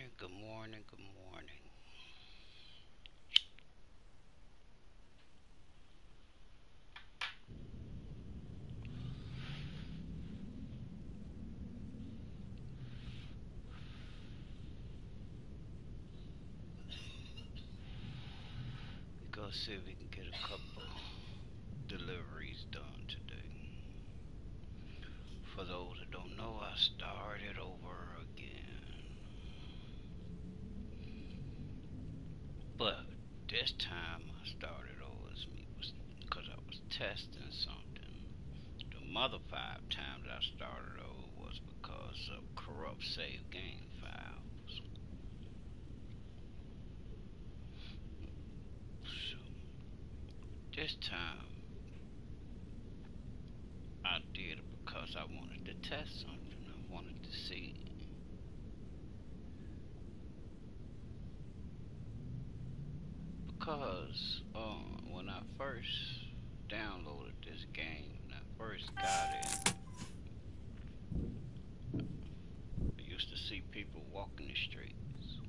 good morning, good morning. We go see if we can get a couple deliveries done today. For those that don't know, I started over again. But this time I started over as me was because I was testing something. The other 5 times I started over was because of corrupt save game files. So this time I did it because I wanted to test something. I wanted to see because when I first downloaded this game, when I first got it, I used to see people walking the streets.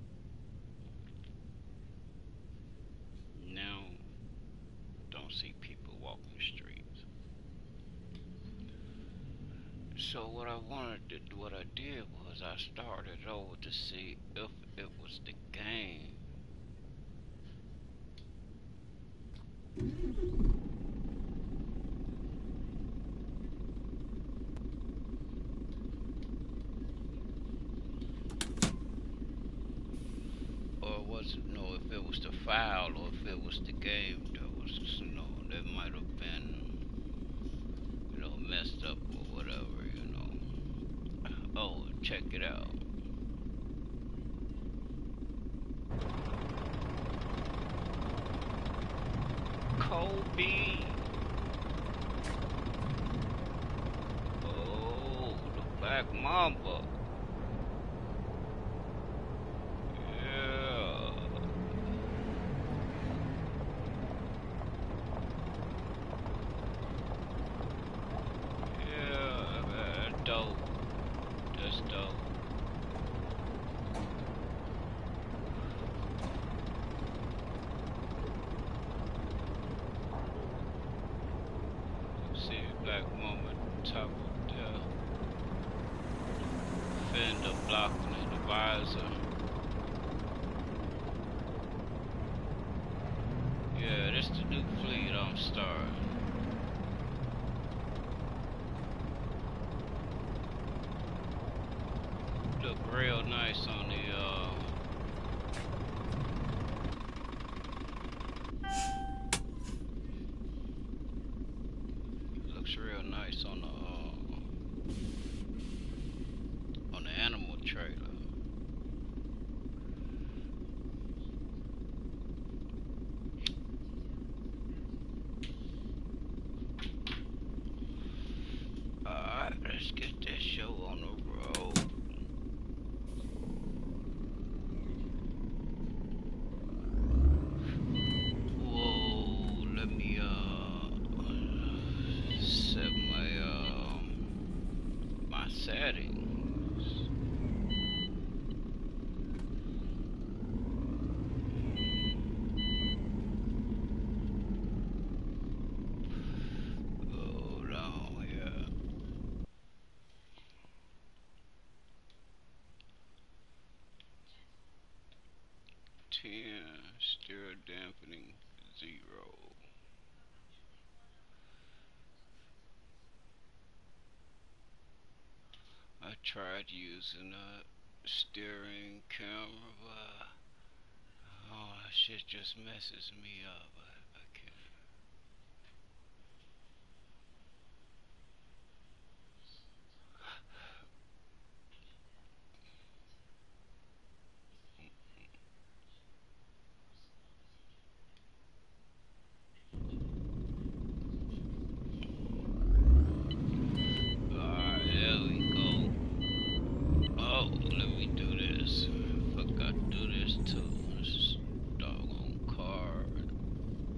Now, don't see people walking the streets. So what I did was I started over to see if it was the game. Or was it no? If it was the file, or if it was the game that was, that might have been, messed up or whatever. Oh, check it out. Kobe. Oh, the Black Mamba. Yeah. Yeah, man. Dope. That's dope. See Black Mamba top of the fender blocking the visor. Yeah, this the new fleet I'm starting. Look real nice on the looks real nice on the animal trailer. Alright, let's get this show on the road. Whoa, let me set my settings. Hold on, yeah. 10, stereo dampening 0. I tried using a steering camera, but oh, that shit just messes me up. I can't. Alright, there we go. Oh, let me do this. Forgot to do this too. This doggone card.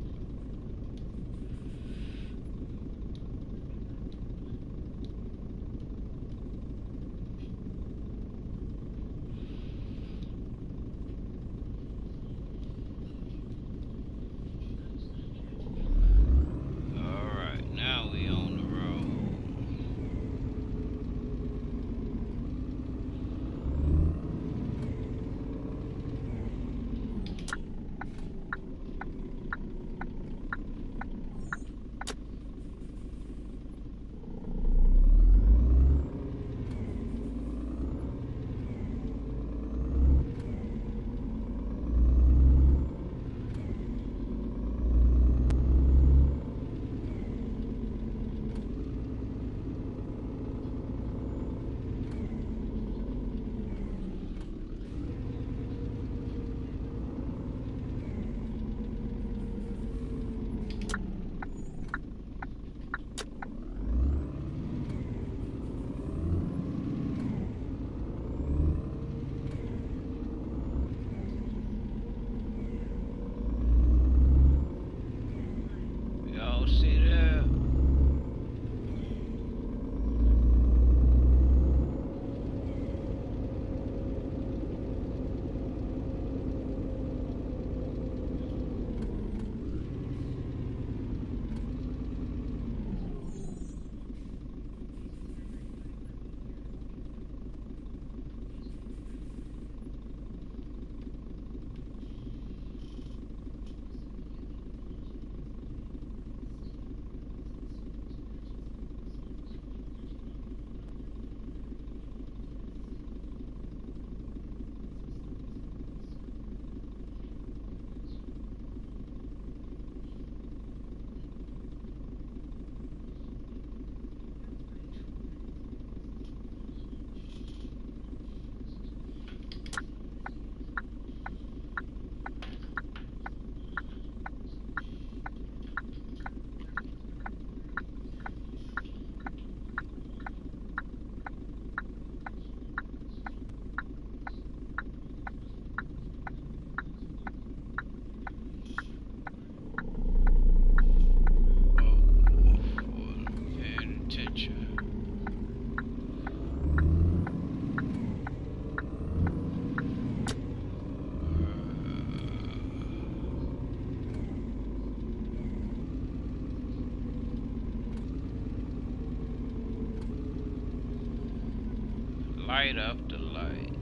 light after light.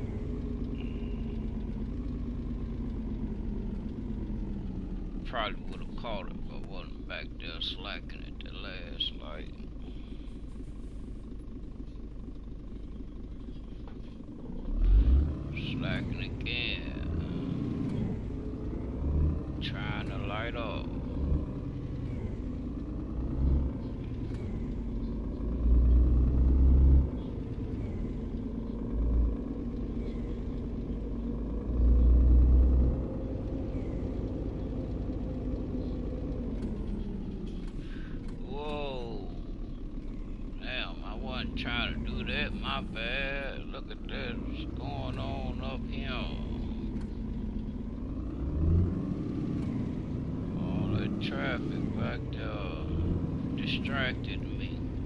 Probably would have caught it if I wasn't back there slacking at the last light. Slacking again. Trying to light off. Trying to do that, my bad. Look at that, what's going on up here? All that traffic back there distracted me.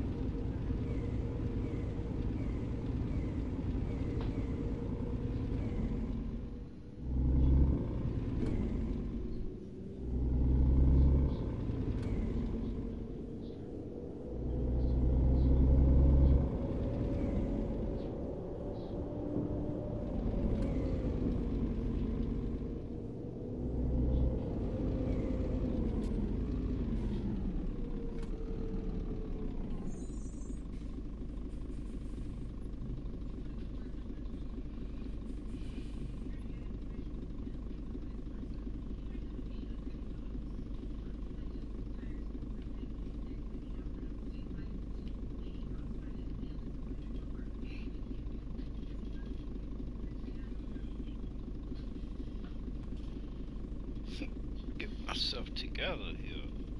Get myself together here.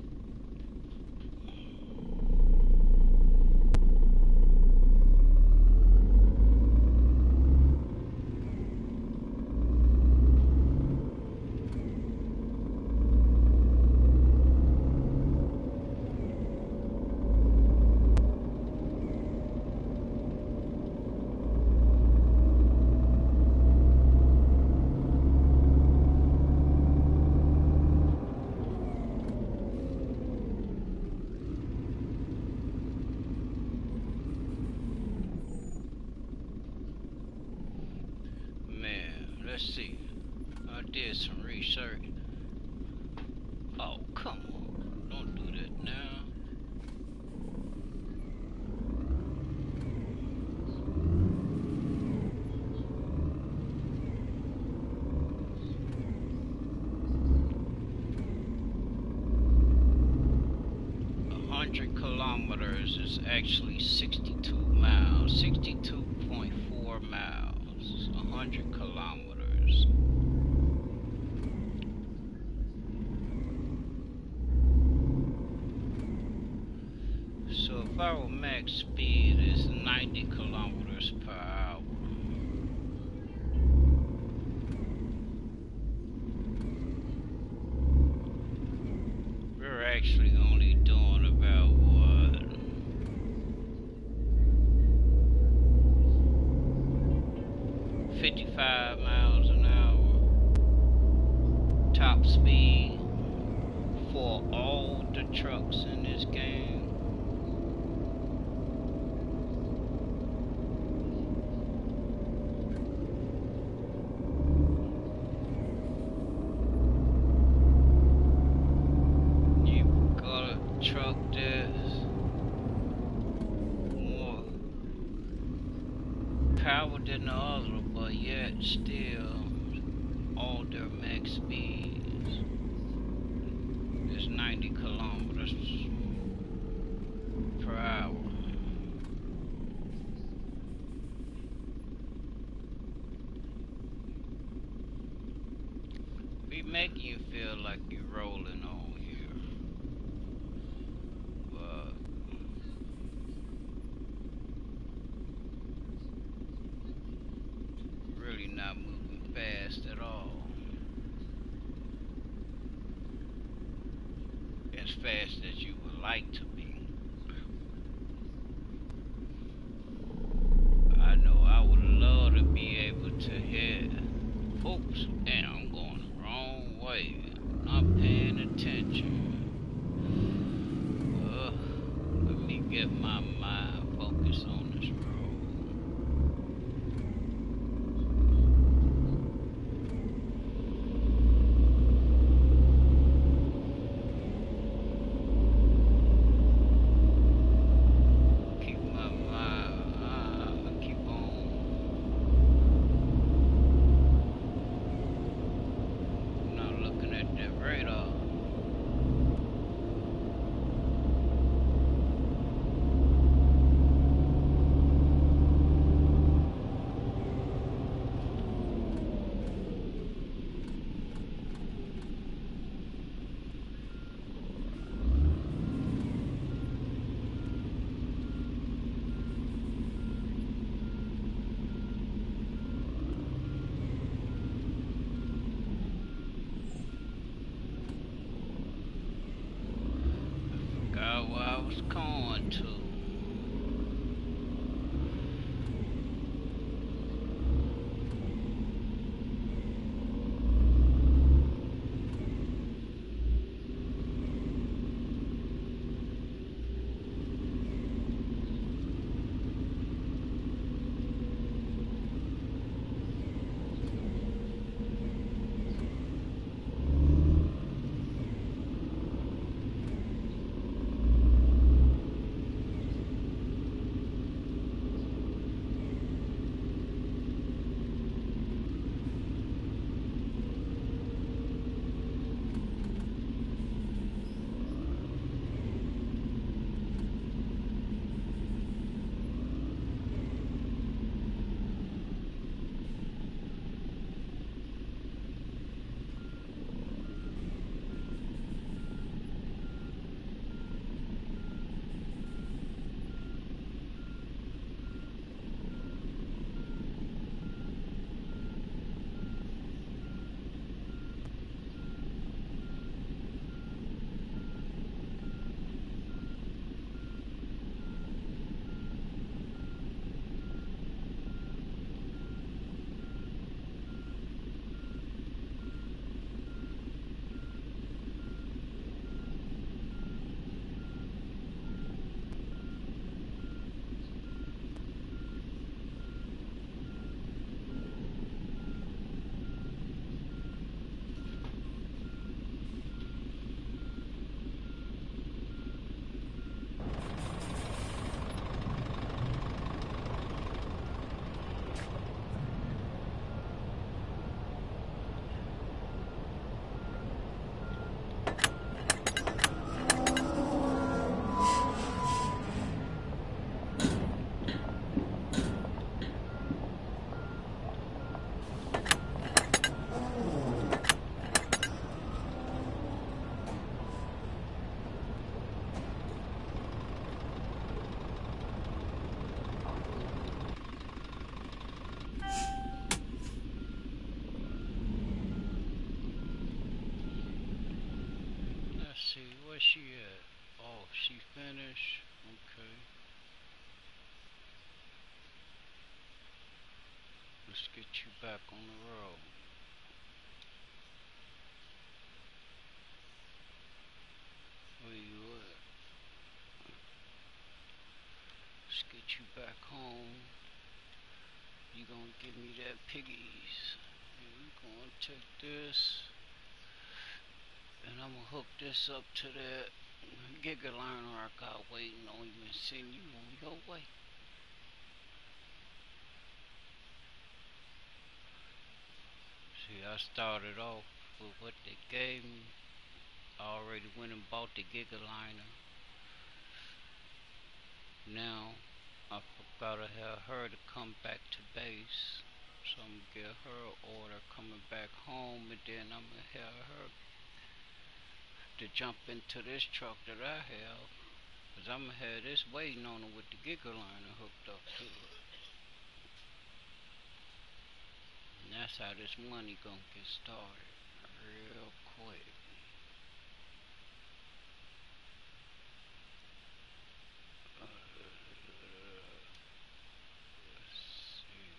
Let's see. I did some research. Oh, come on. Don't do that now. Kilometers is actually 62 miles. 62.4 miles. 100 kilometers. So if our max speed is 90 kilometers per hour, we're actually only doing about what? 55 miles an hour top speed for all the trucks in this game. You've got a truck that's more power than the other, but yet still all their max speeds is 90 kilometers per hour. Be making you feel like you're rolling on here, but really not moving fast at all. As fast as you would like to be. I know I would love to be able to hit. Oops, damn, I'm going the wrong way. Not paying attention. Let me get my mind focused on this road. Let's get you back on the road. Where you at? Let's get you back home. You gonna give me that piggies. And you gonna take this. And I'm gonna hook this up to that Gigaliner I got waiting on you and send you on your way. See, I started off with what they gave me. I already went and bought the Gigaliner. Now I gotta have her to come back to base. So I'm gonna get her an order coming back home, and then I'm gonna have her to jump into this truck that I have. Cause I'm gonna have this waiting on her with the Gigaliner hooked up to it. And that's how this money gonna get started real quick. Let's see.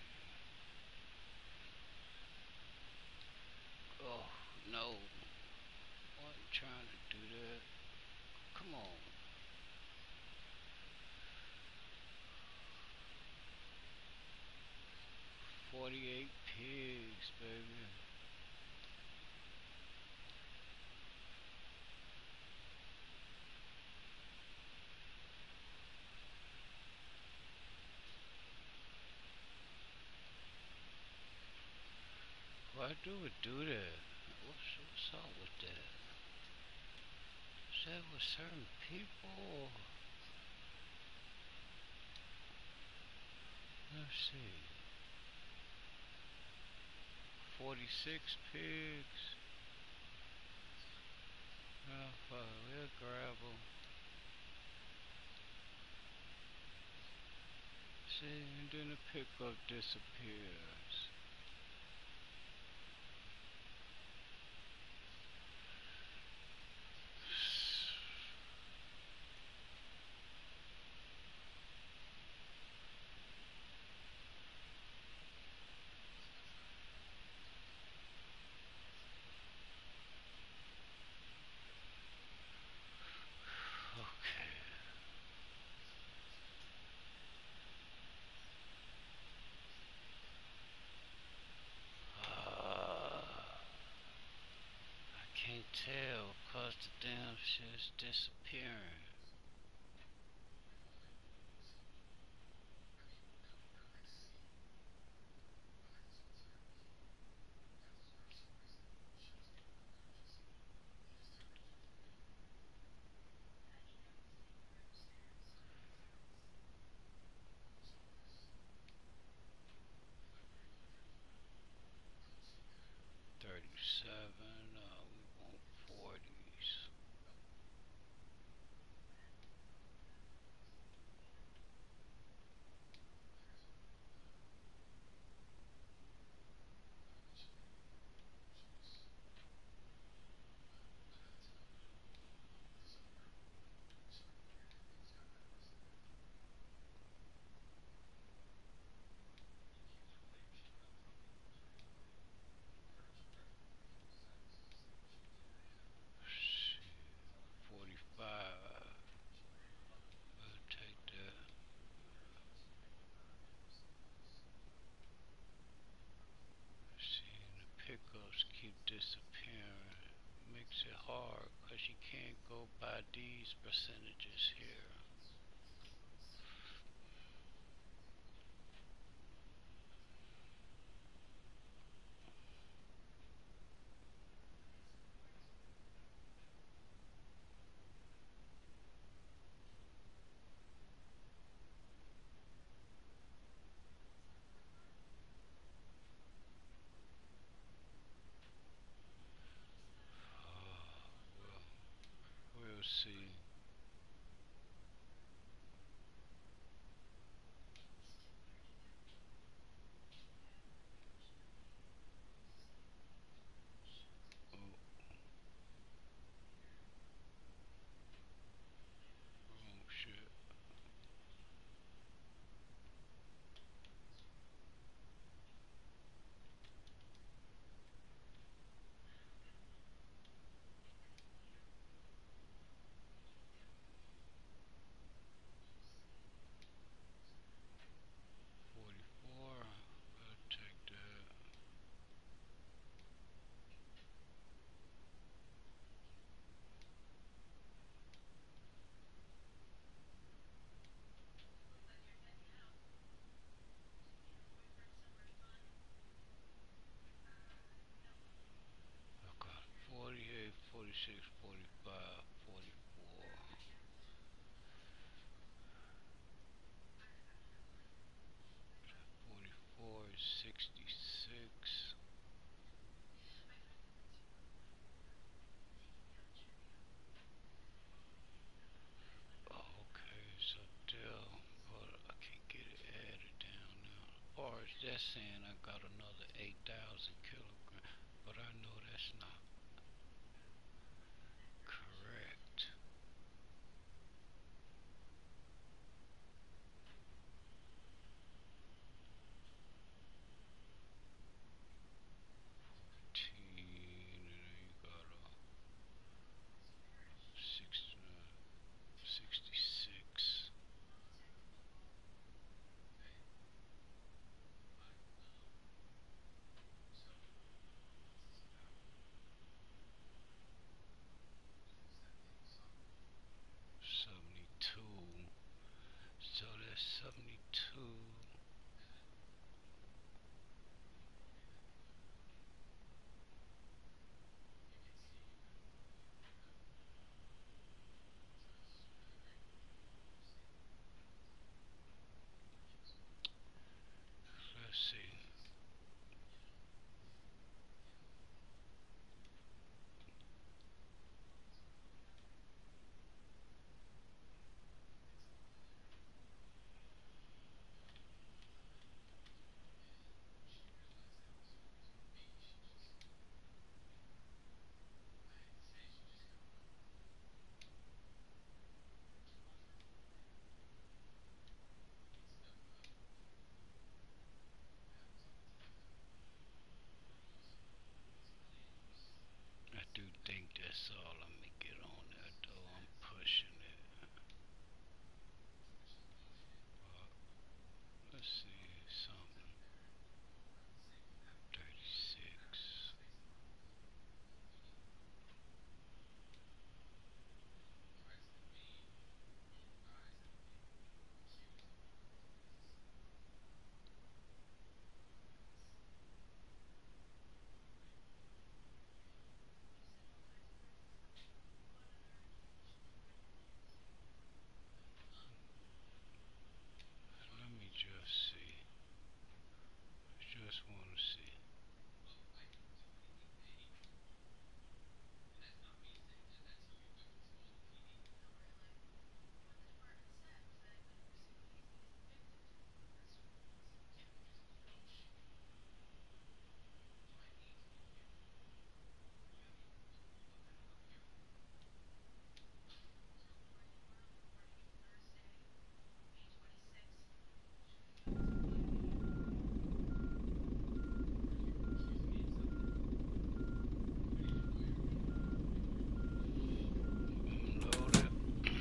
Oh no, I wasn't trying to do that. Come on. 48 pigs, baby. Why do it do that? What's up with that? Is that with certain people? Let's see. 46 pigs. Oh, fuck, we'll grab them. See, and then the pickup disappears. Okay. I can't tell cause the damn shit's disappearing. $37. We want 40s. Shit. 45. We'll take that. See, the pickups keep disappearing. Makes it hard because you can't go by these percentages here. Well, we'll see. Oh, oh shit. 66. Okay, so Dell, but I can't get it added down now. Or is that saying I got another 8,000 kilograms? But I know that's not correct. And then you got a 66. $72. So that's 72. Let's see. I do think that's all. Let me get on that though. I'm pushing it. Let's see something. 36. Let me just see. Just want to see. Load it.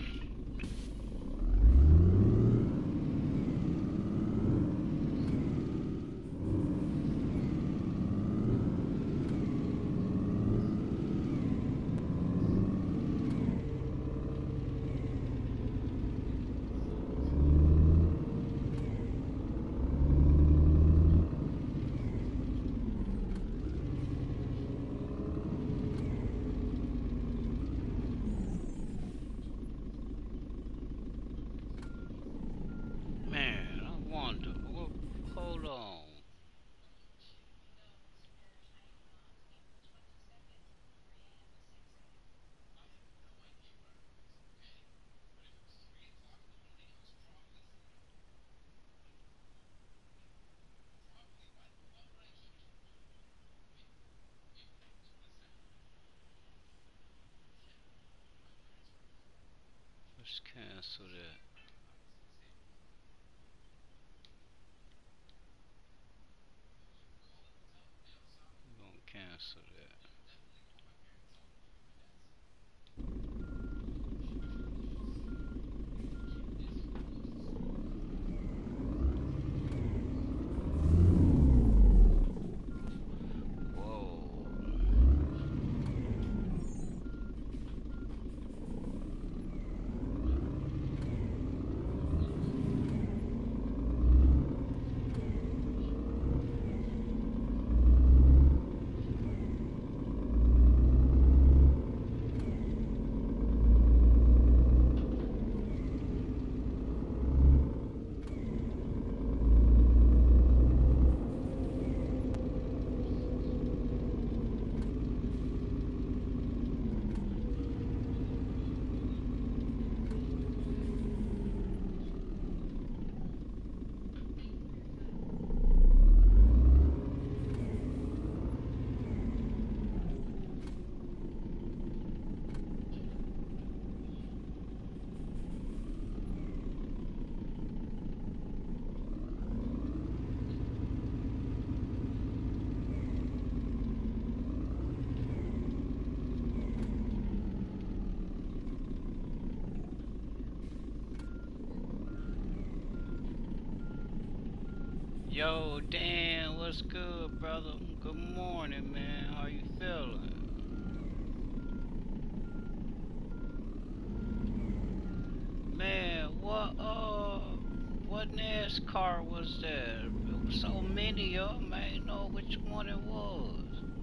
Man, I wonder. Hold on. Let's cancel that. We're gonna cancel that. Whoa. Yo, Dan, what's good, brother? Good morning, man. How you feeling? Man, what NASCAR was that? There was so many of them, I didn't know which one it was.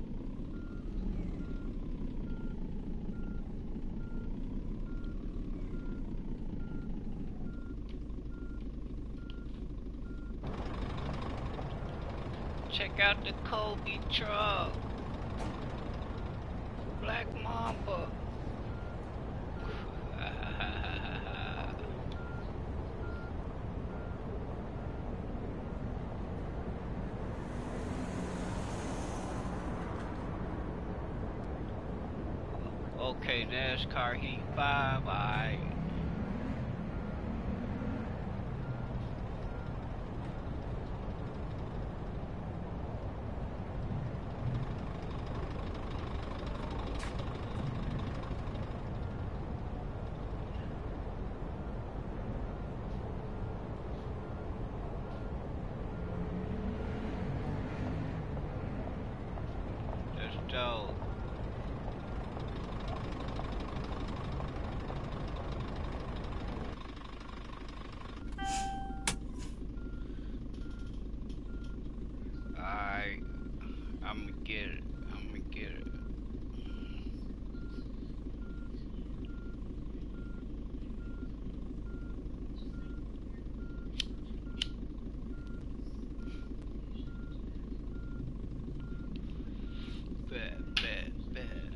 Check out the Kobe truck, Black Mamba. Okay, NASCAR Heat 5, alright. That's dope. Alright, I'ma get it. I'ma get it. Bet.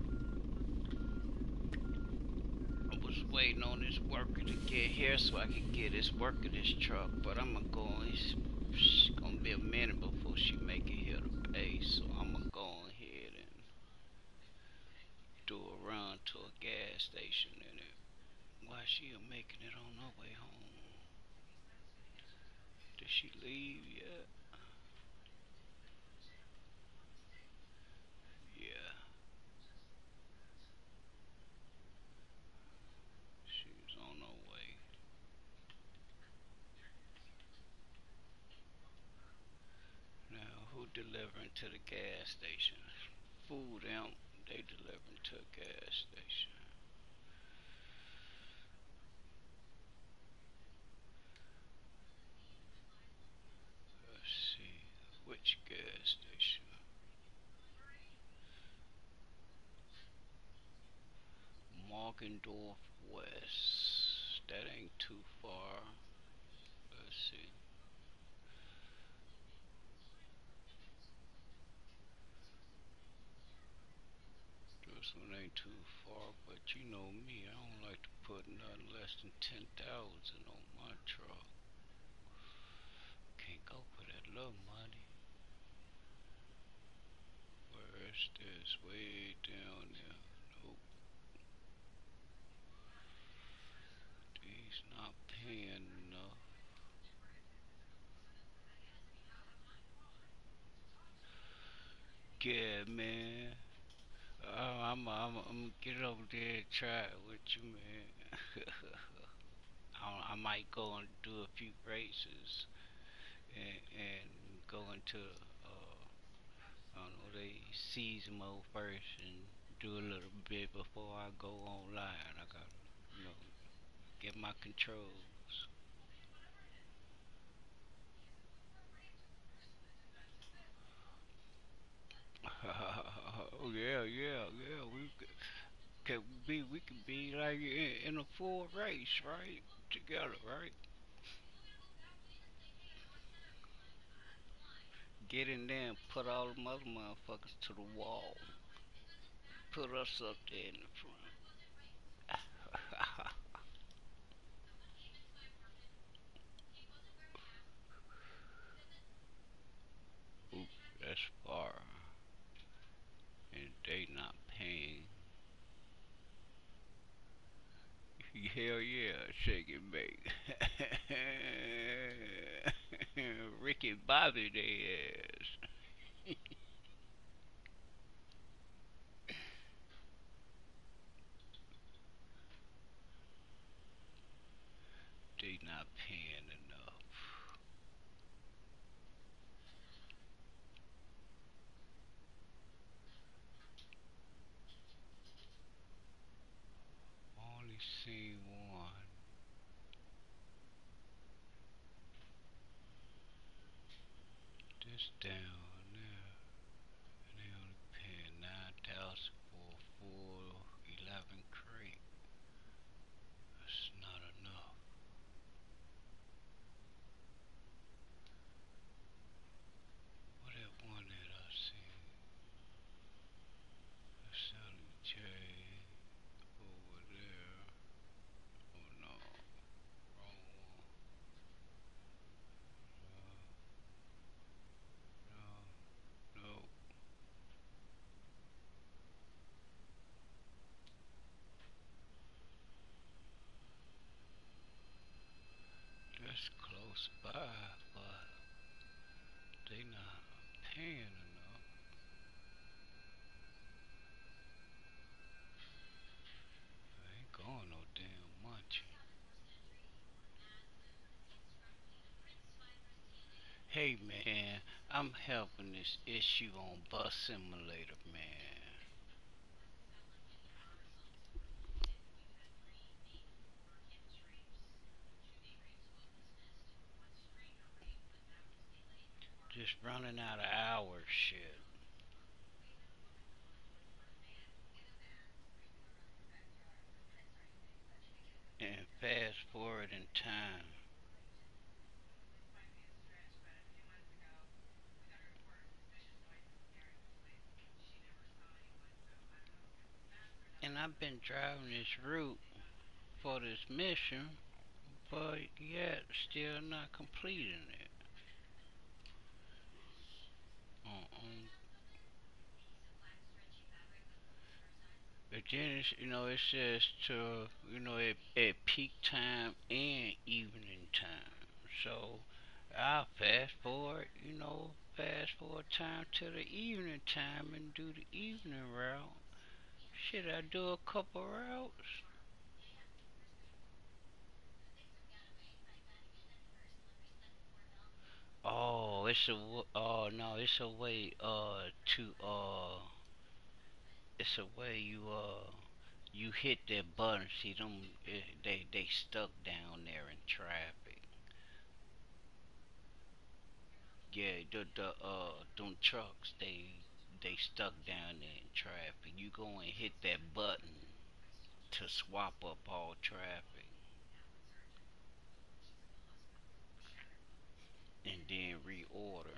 I was waiting on this worker to get here so I could get this worker this truck, but I'm gonna go on. It's gonna be a minute before she make it here to pay, so I'm gonna go on ahead and do a run to a gas station in it. Why she making it on her way home? Did she leave yet? Yeah, she's on her way. Now, who delivering to the gas station? Food them. They delivering to a gas station. Let's see. Which gas station? Morgendorf West. That ain't too far. Let's see. This one ain't too far, but you know me, I don't like to put nothing less than 10,000 on my truck. Can't go for that little money. Where is this? Way down there. Nope. He's not paying enough. Yeah, man. I'm gonna get over there and try it with you, man. I might go and do a few races and go into I don't know, they season mode first and do a little bit before I go online. I gotta, you know, get my controls. Oh yeah. We could be like in a full race, right? Together, right? Get in there and put all the other motherfuckers to the wall. Put us up there in the front. Ooh, that's far. And they not paying. Hell yeah, shake and bake. Ricky Bobby they ass. They not paying enough. was down there, and they only paying 9,000 for a full 11 crate. That's not enough. What that one that I seen? Sally J over there. Oh no, wrong one. No, no, no. That's close by, but they not paying enough. I ain't going no damn much. Hey man, I'm helping this issue on Bus Simulator, man. Just running out of hours, shit. And fast forward in time. And I've been driving this route for this mission, but yet still not completing it. Uh-uh. But then it says to at peak time and evening time. So I'll fast forward time to the evening time and do the evening route. Should I do a couple routes? Oh, oh no, it's a way to it's a way you hit that button. See them they stuck down there in traffic. Yeah, the them trucks they stuck down there in traffic. You go and hit that button to swap up all traffic and then reorder.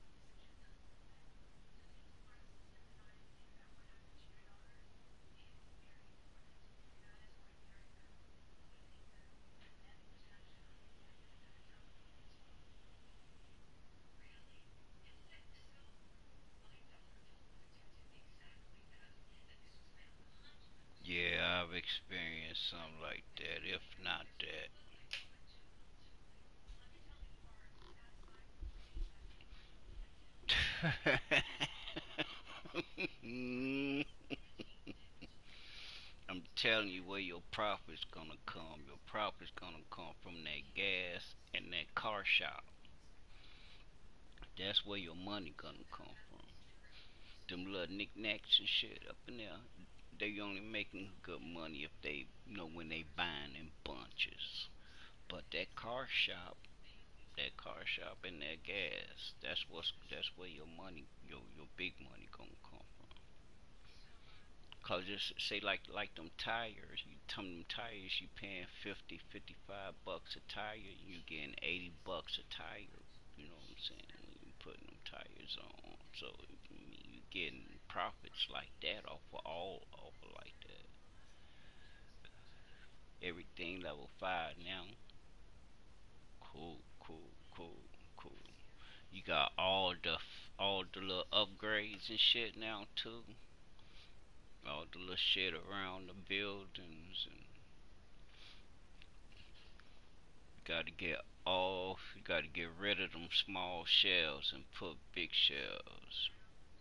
Yeah, I've experienced something like that, if not that. I'm telling you where your profit's gonna come. Your profit's gonna come from that gas and that car shop. That's where your money gonna come from. Them little knickknacks and shit up in there, they only making good money if when they buying in bunches. But that car shop and that gas, that's where your money, your big money gonna come from. Cause just say like them tires, them tires you paying 50, 55 bucks a tire, you getting 80 bucks a tire. You know what I'm saying? When you putting them tires on, so you getting profits like that off of like that. Everything level 5 now. Cool, cool, cool, cool. You got all the little upgrades and shit now too. All the little shit around the buildings and you gotta get rid of them small shells and put big shells.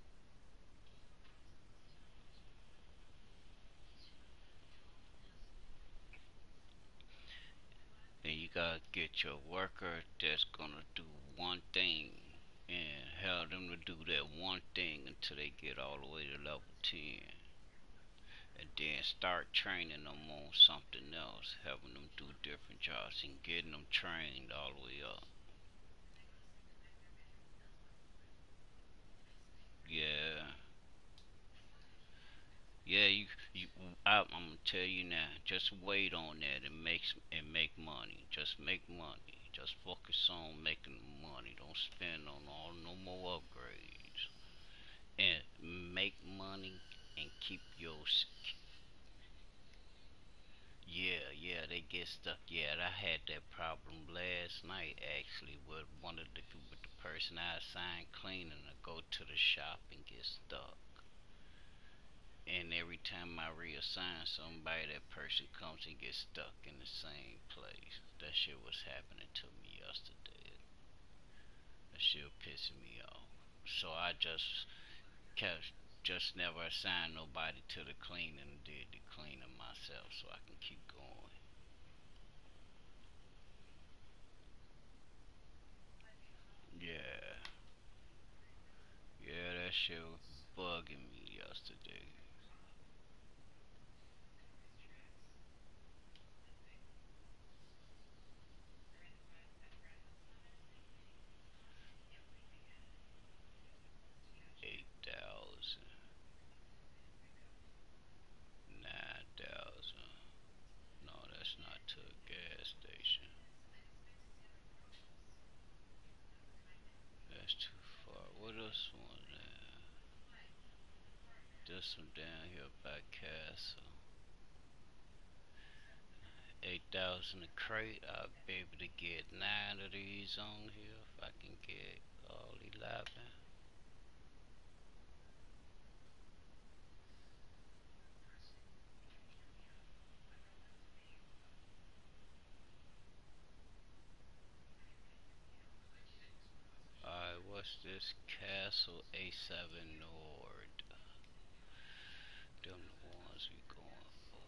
Then you gotta get your worker that's gonna do one thing and have them to do that one thing until they get all the way to level 10. And then start training them on something else, having them do different jobs and getting them trained all the way up. I'm gonna tell you now. Just wait on that and make money. Just make money. Just focus on making money. Don't spend on all no more upgrades. And make money and keep your. Yeah, yeah, they get stuck. Yeah, I had that problem last night actually with with the person I assigned cleaning to go to the shop and get stuck. And every time I reassign somebody, that person comes and gets stuck in the same place. That shit was happening to me yesterday. That shit pissing me off. So I kept, just never assigned nobody to the cleaning and did the cleaning myself so I can keep going. Yeah, yeah, that shit was bugging me yesterday. 8,000, 9,000. No, that's not to a gas station. That's too far. What else one there? This one down here by Castle. 8,000 a crate. I'll be able to get 9 of these on here if I can get all 11. Alright, what's this? Castle A7 Nord. Them the ones we going for.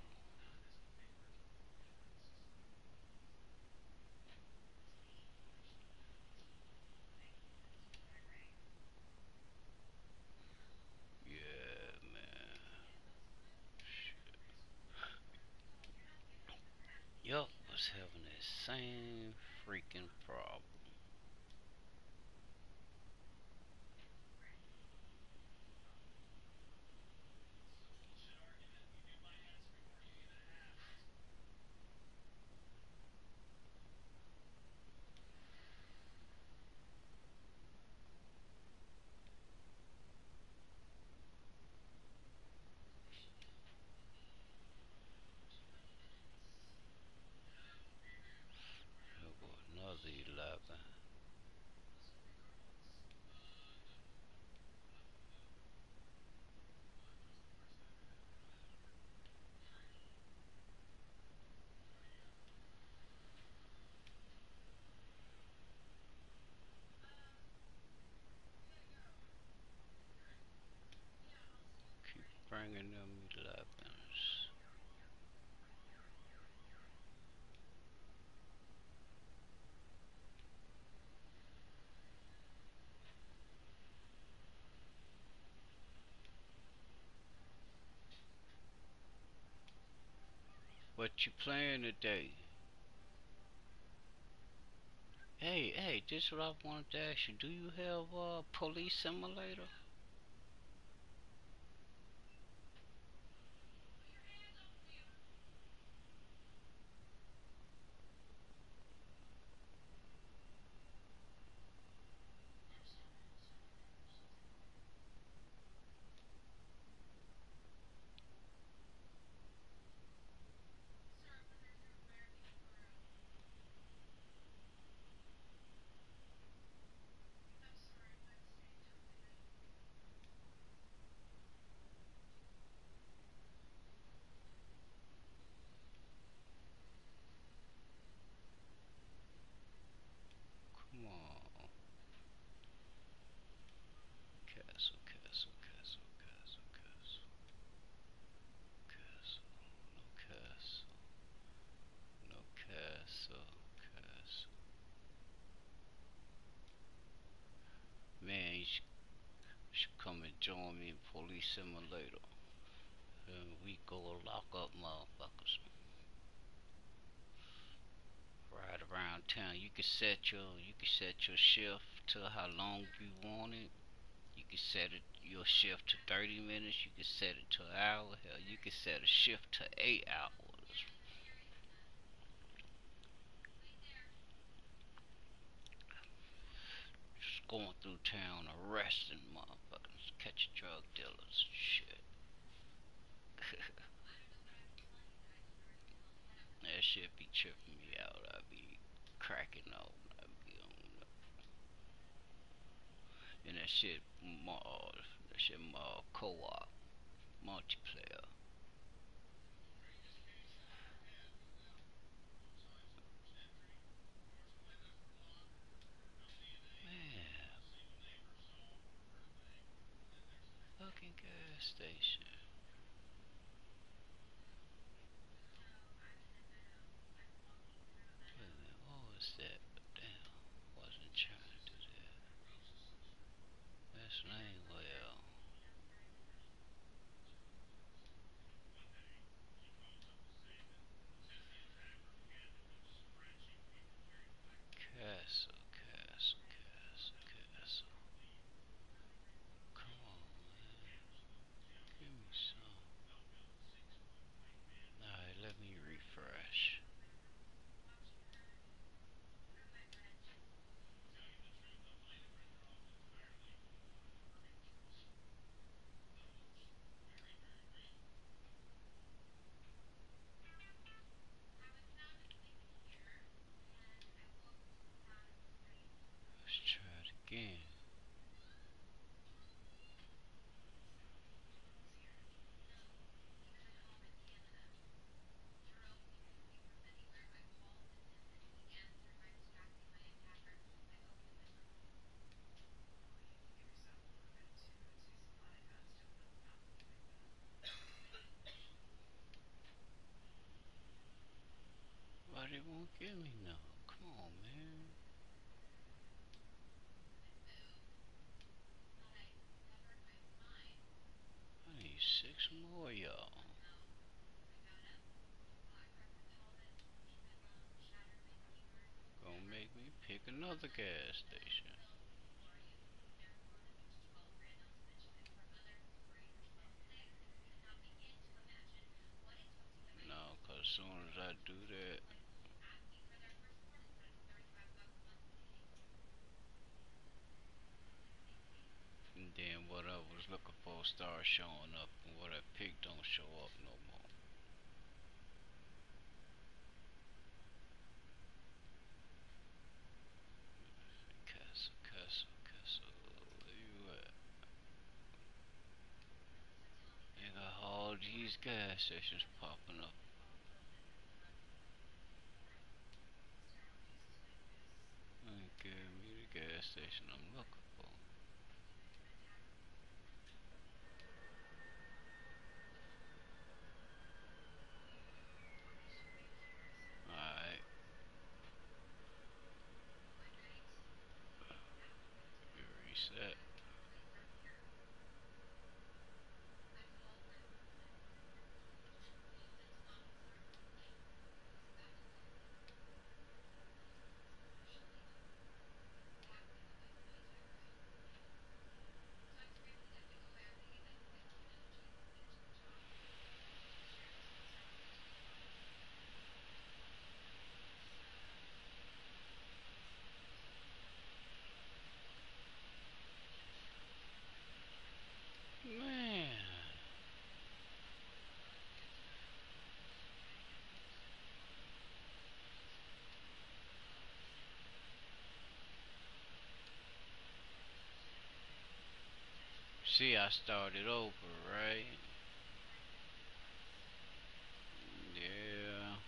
Yeah, man. Yup, was having that same freaking problem. There go another 11. Keep bringing them 11s. What you playing today? Hey, hey, this is what I wanted to ask you. Do you have a police simulator? Come on. Castle, castle, castle, castle, castle, castle. No castle. No castle. Castle. Man, you should come and join me in police simulator. And we go lock up motherfuckers. Ride around town. You can set your shift to how long you want it. You can set it your shift to 30 minutes. You can set it to an hour. Hell, you can set a shift to 8 hours. Just going through town arresting motherfuckers, catching drug dealers and shit. That shit be tripping me out. I be cracking up. I be on and that shit more co-op multiplayer. Man, fucking gas station. Wait a minute, what was that? Damn, wasn't trying to do that. That's Lanewell. Castle, castle, castle, castle. Come on, man. Give me some. Alright, let me refresh. Let's try it again. Why they won't give me no? Come on, man. I need six more, y'all. Gonna make me pick another gas station. No, cause as soon as I do that, and then what I was looking for starts showing up, and what I picked don't show up no more. Castle, castle, castle. Where you at? They got all these gas stations popping up. Ain't giving me the gas station I'm looking for. Alright, reset. Man, see, I started over, right? Yeah.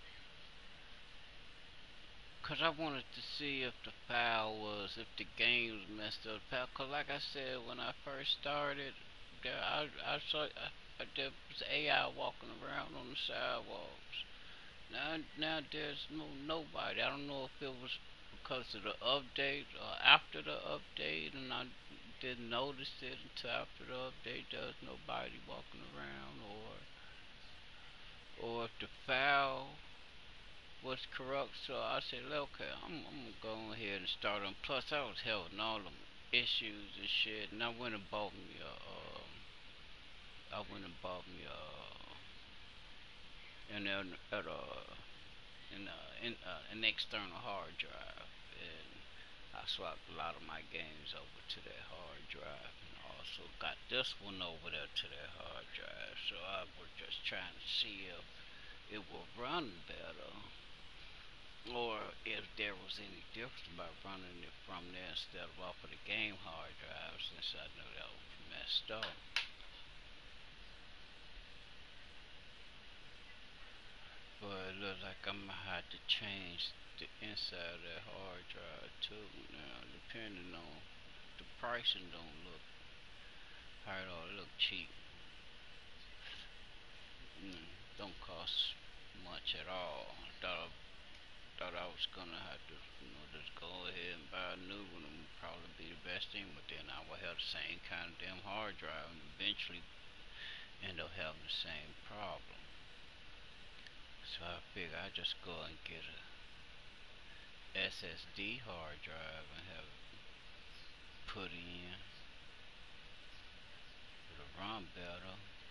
Cause I wanted to see if the file was, if the game was messed up. Cause like I said, when I first started, I saw there was AI walking around on the sidewalks. Now there's nobody. I don't know if it was because of the update or after the update, and I didn't notice it until after the update. There's nobody walking around, or if the file was corrupt. So I said, okay, I'm gonna go ahead and start them. Plus, I was helping all them. issues and shit, and I went and bought me an an external hard drive, and I swapped a lot of my games over to that hard drive, and also got this one over there to that hard drive. So I was just trying to see if it will run better, or if there was any difference about running it from there instead of off of the game hard drive, since I knew that was messed up. But it looks like I'm gonna have to change the inside of that hard drive too now, depending on the pricing. Don't look hard or look cheap. Mm, don't cost much at all. Thought I was gonna have to, just go ahead and buy a new one. It would probably be the best thing, but then I would have the same kind of damn hard drive and eventually end up having the same problem. So I figure I just go and get a SSD hard drive and have it put in. It'll run better.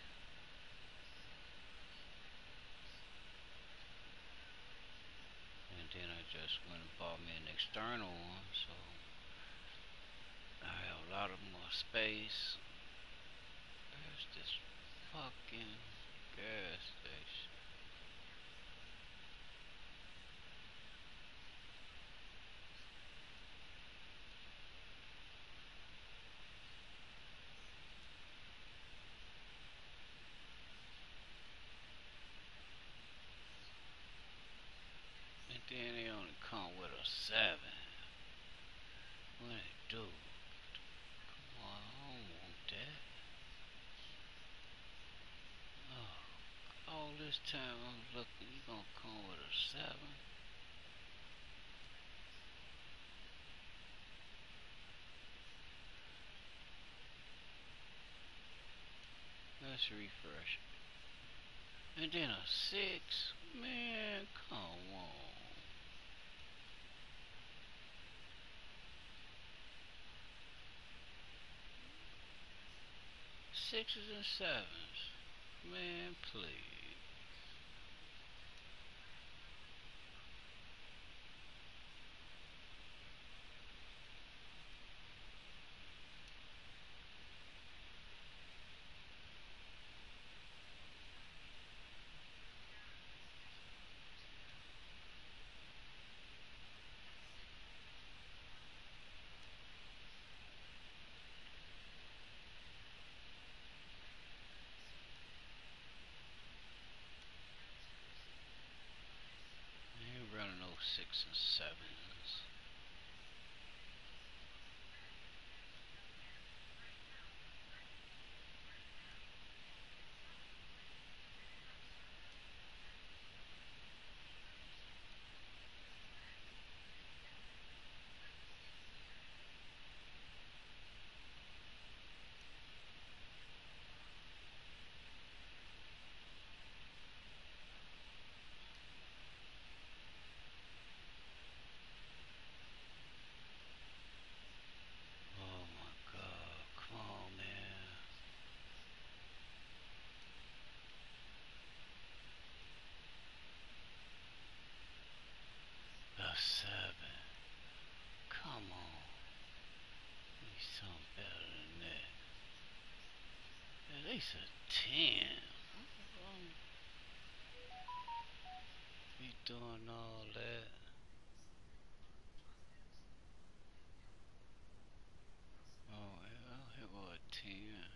And then I just went and bought me an external one, so I have a lot of more space. There's this fucking gas station. And then they only come with a 7. What they do? Come on, I don't want that. Oh, all this time I'm looking, you gonna come with a 7? Let's refresh it. And then a 6? Man, come on. Sixes and sevens. Man, please. I ain't running no 6 and 7s. Oh my god, come on, man. A 7. Come on. Need something better than that. At least a 10. I'm be doing all that. Oh, well, here go a 10.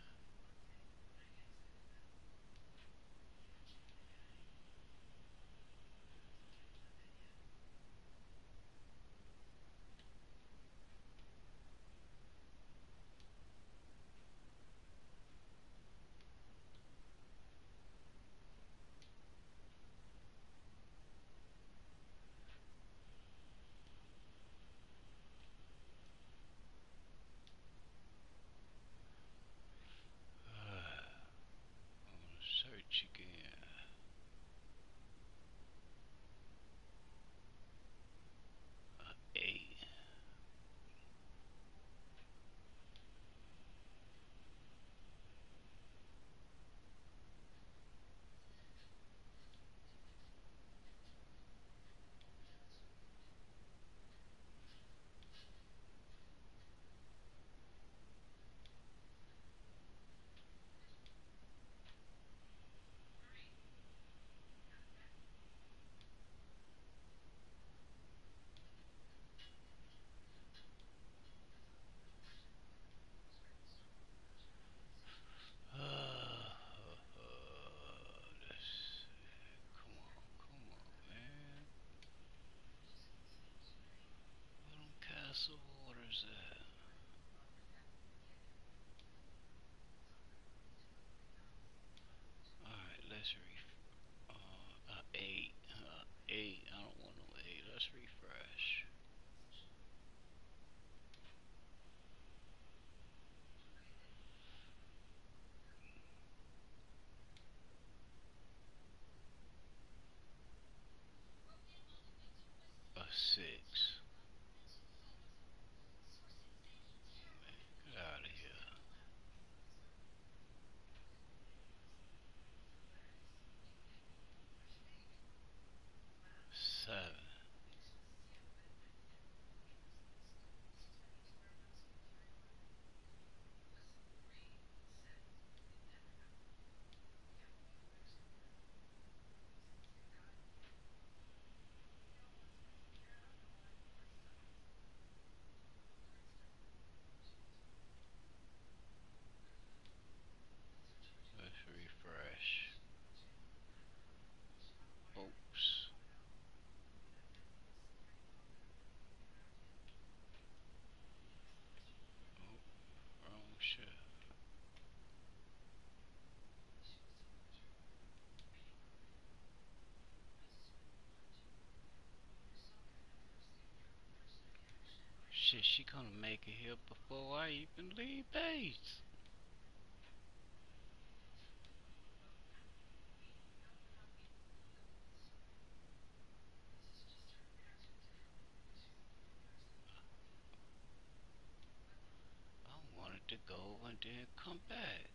she gonna make it here before I even leave base? I wanted to go and then come back.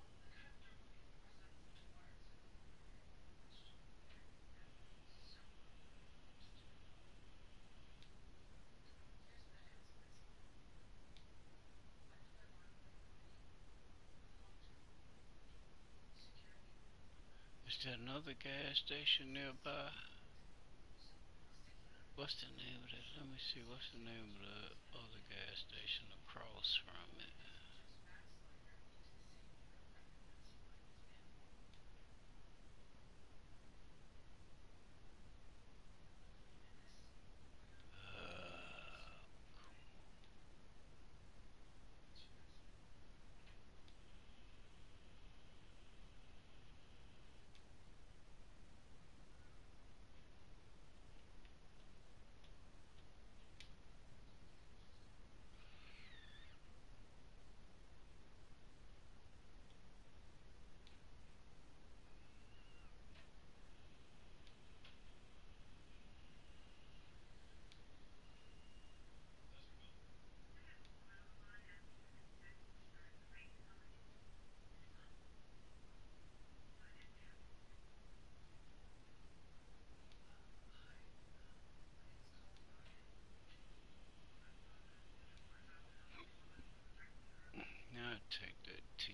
Is there another gas station nearby? What's the name of that? Let me see. What's the name of the other gas station across from it? Now I take that 10.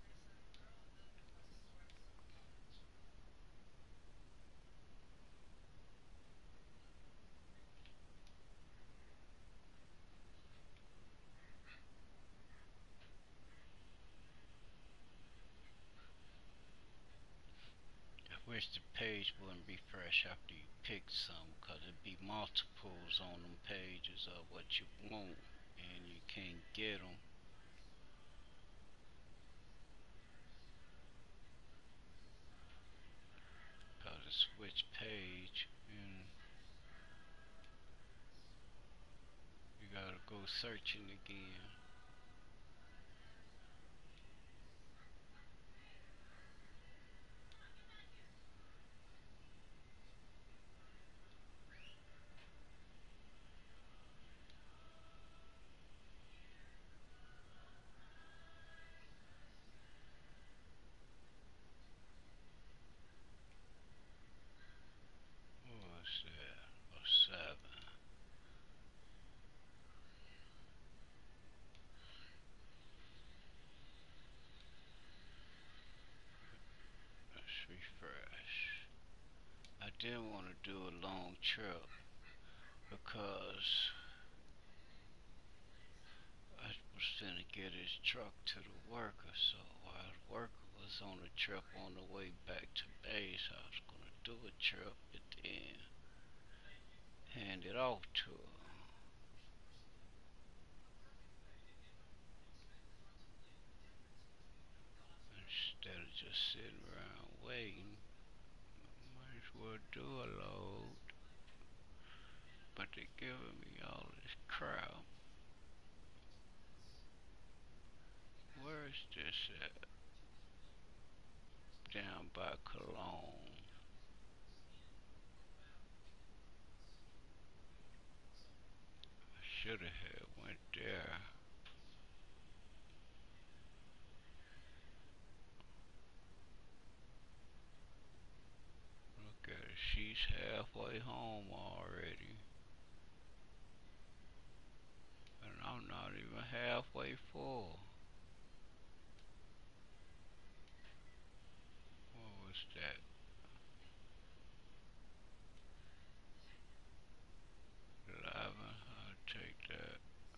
I wish the page wouldn't refresh after you pick some, cause it'd be multiples on them pages of what you want, and you can't get them. Cause it switch page, and you gotta go searching again. What's that? A 7. Let's refresh. I didn't want to do a long trip because I was finna get his truck to the worker, so while the worker was on the trip on the way back to base, I was gonna do a trip and then hand it off to her instead of just sitting around waiting. Might as well do a load, but they're giving me all this crap. Where is this at? Down by Cologne. I should have went there. Look at her, she's halfway home already. And I'm not even halfway full. What was that? 11. I'll take that.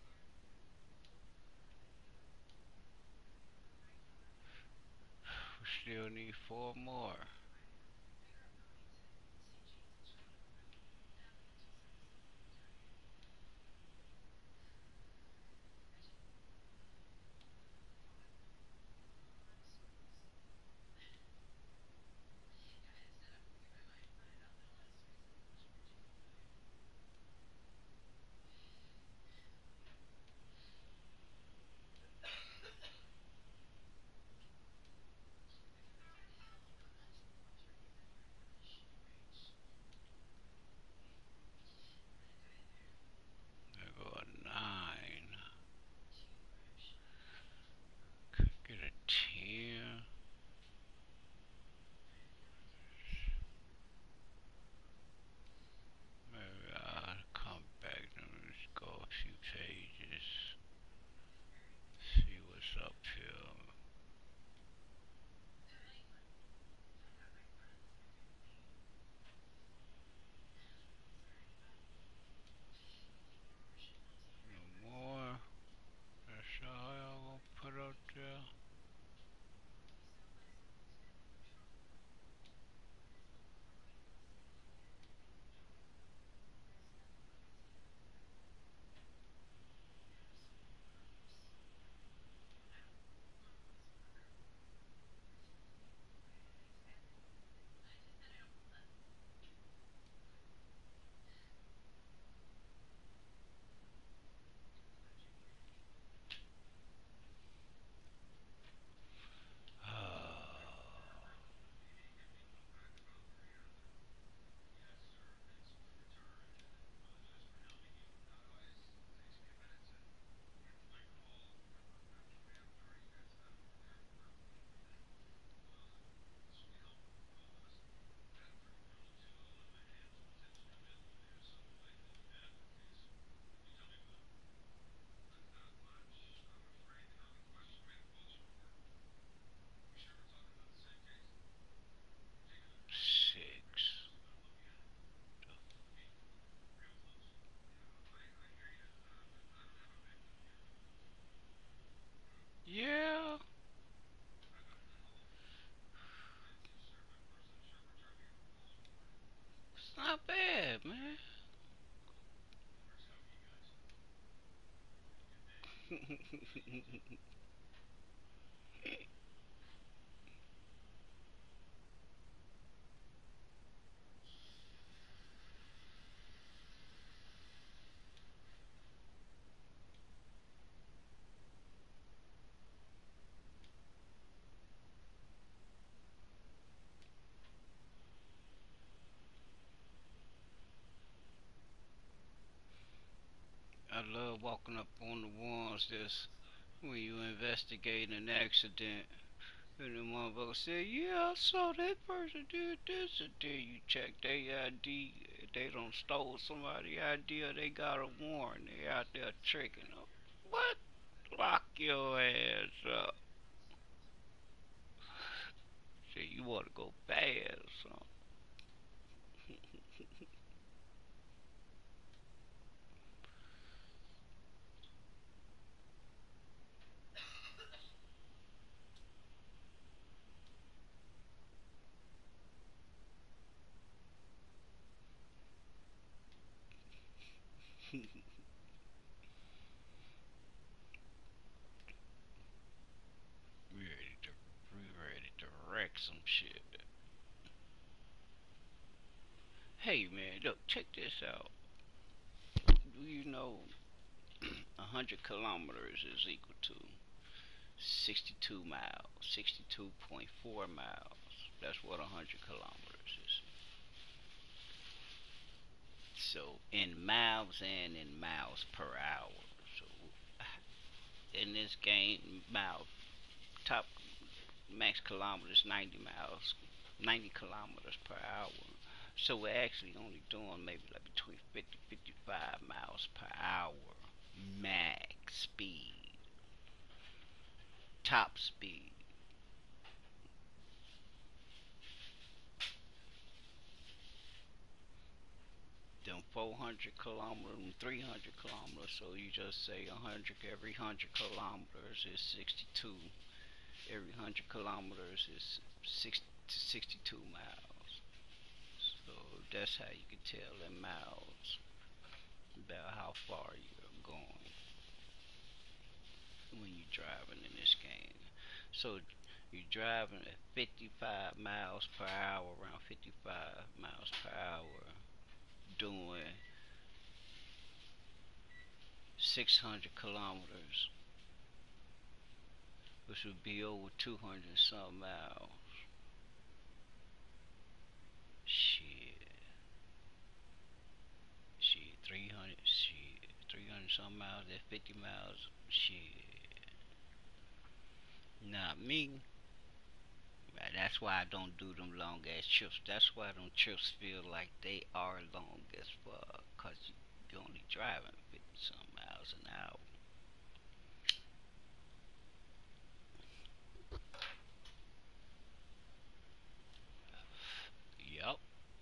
We still need 4 more. Yeah, man. I love walking up on the ones that's when you investigate an accident. And the motherfucker say, yeah, I saw that person did this. And then you check their ID. They don't stole somebody's ID or they got a warrant. They out there tricking them. What? Lock your ass up. Say you want to go bad or something. we ready to we ready to wreck some shit. Hey man, look, check this out. Do you know 100 kilometers is equal to 62 miles, 62.4 miles. That's what 100 kilometers is. So in miles and in miles per hour. So in this game, mile top max kilometers 90 miles, 90 kilometers per hour. So we're actually only doing maybe like between 50 55 miles per hour max speed, top speed. Them 400 kilometers and 300 kilometers. So you just say 100 every 100 kilometers is 62. Every 100 kilometers is 60 to 62 miles. So that's how you can tell in miles about how far you're going when you're driving in this game. So you're driving at 55 miles per hour, around 55 miles per hour, doing 600 kilometers, which would be over 200 some miles. Shit, shit, 300, shit, 300 some miles, that's 50 miles. Shit, not me. That's why I don't do them long ass trips. That's why them trips feel like they are long as fuck. Cause you only driving 50 some miles an hour. Yup.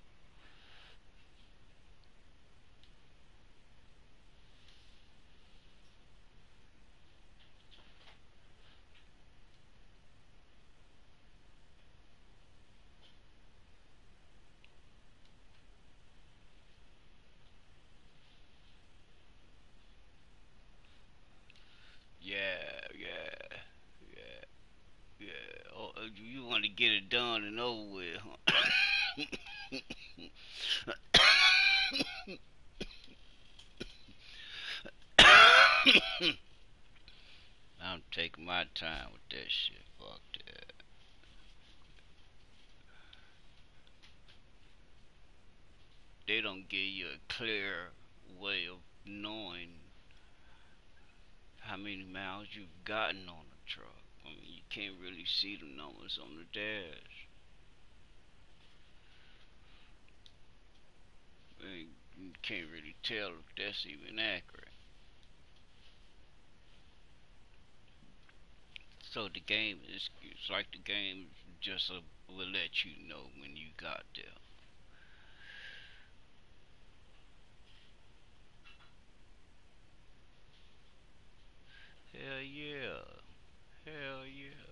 Yeah, yeah, yeah, yeah. Oh, you want to get it done and over with, huh? I'm taking my time with that shit. Fuck that. They don't give you a clear way of knowing how many miles you've gotten on the truck. I mean, you can't really see the numbers on the dash. I mean, you can't really tell if that's even accurate. So the game is, it's like the game just will let you know when you got there. Hell yeah. Hell yeah.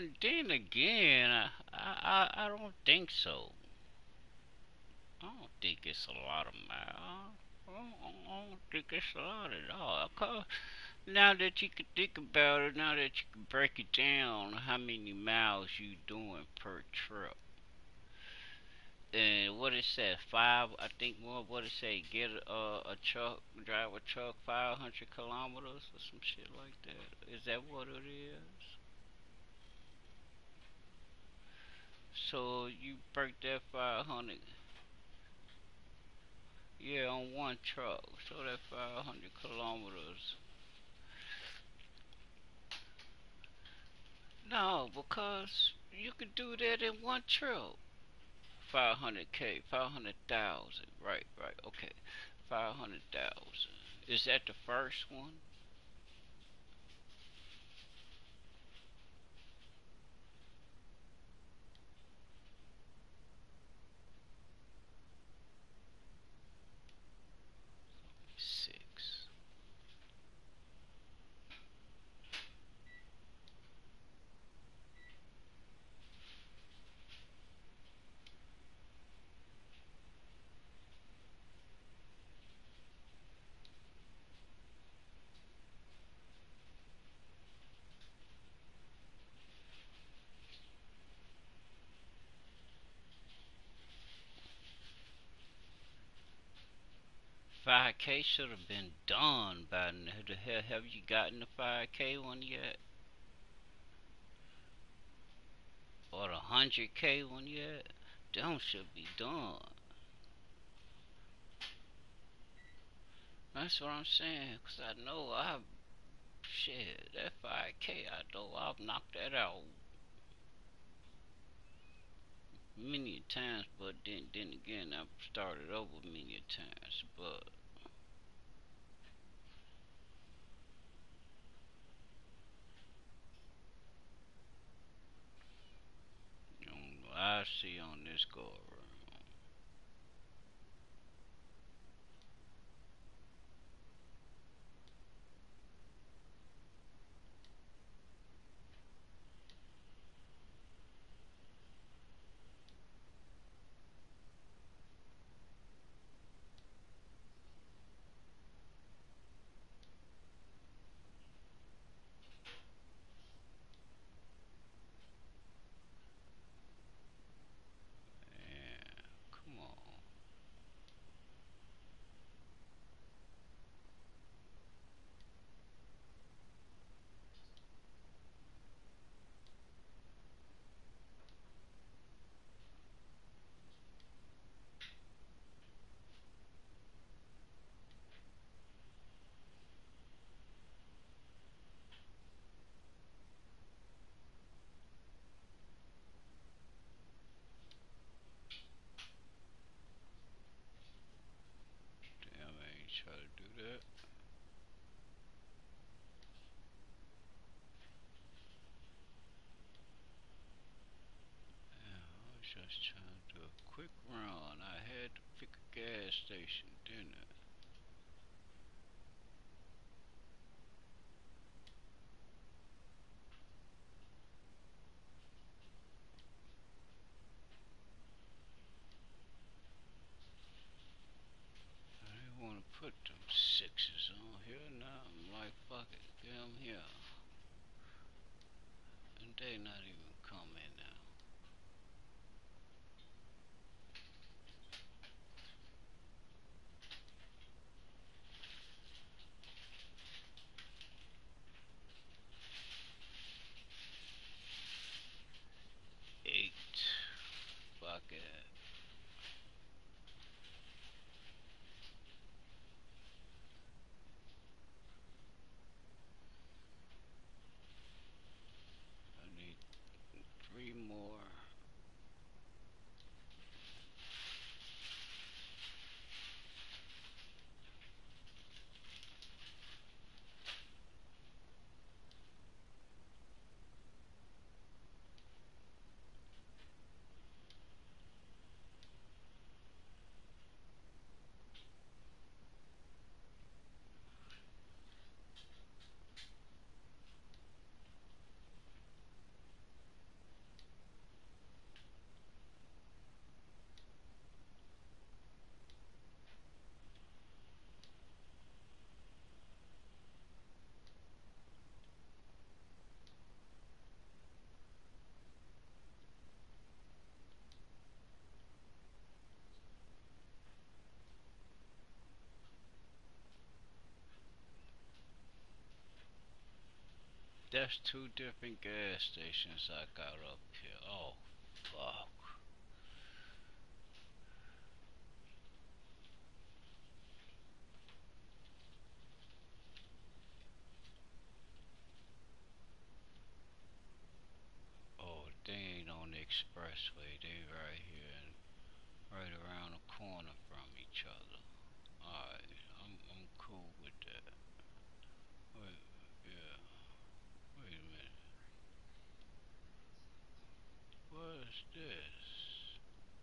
then again, I don't think so. I don't think it's a lot of miles. I don't think it's a lot at all. 'Cause now that you can think about it, now that you can break it down, how many miles you doing per trip. And what it said, five, I think what it say, get a truck, drive a truck 500 kilometers or some shit like that. Is that what it is? So you break that 500, yeah, on one truck. So that 500 kilometers. No, because you could do that in one trip. 500K, 500,000. Right, okay. 500,000. Is that the first one? Six. 5K should have been done by now. The hell, have you gotten the 5K one yet? Or the 100K one yet? Them should be done. That's what I'm saying. Cause I know shit, that 5K, I know I've knocked that out many times, but then again, I've started over many times. But you know, I see on this go around. Yeah, come on. Damn, I ain't try to do that. Yeah, I was just trying to do a quick run. I had to pick a gas station, didn't I? I didn't want to put them sixes on here. Now I'm like, fuck it, get them here. And they not even coming now. 8. Fuck it. I need That's two different gas stations I got up here. Oh, fuck. Oh, they ain't on the expressway. They right here and right around the corner from each other. Alright, I'm cool with that. Wait, yeah. Wait a minute. What is this?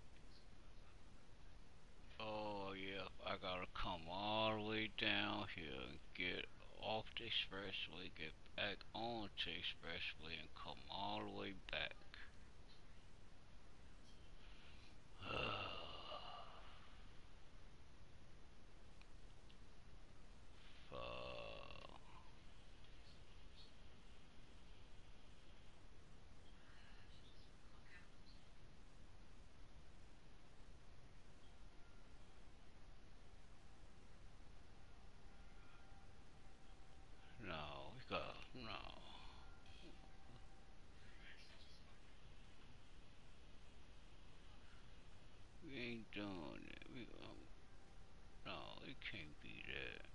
Oh yeah, I gotta come all the way down here and get off the expressway, get back onto the expressway, and come all the way back. Fuck. No, we got no. We ain't doing it. No, it can't be that.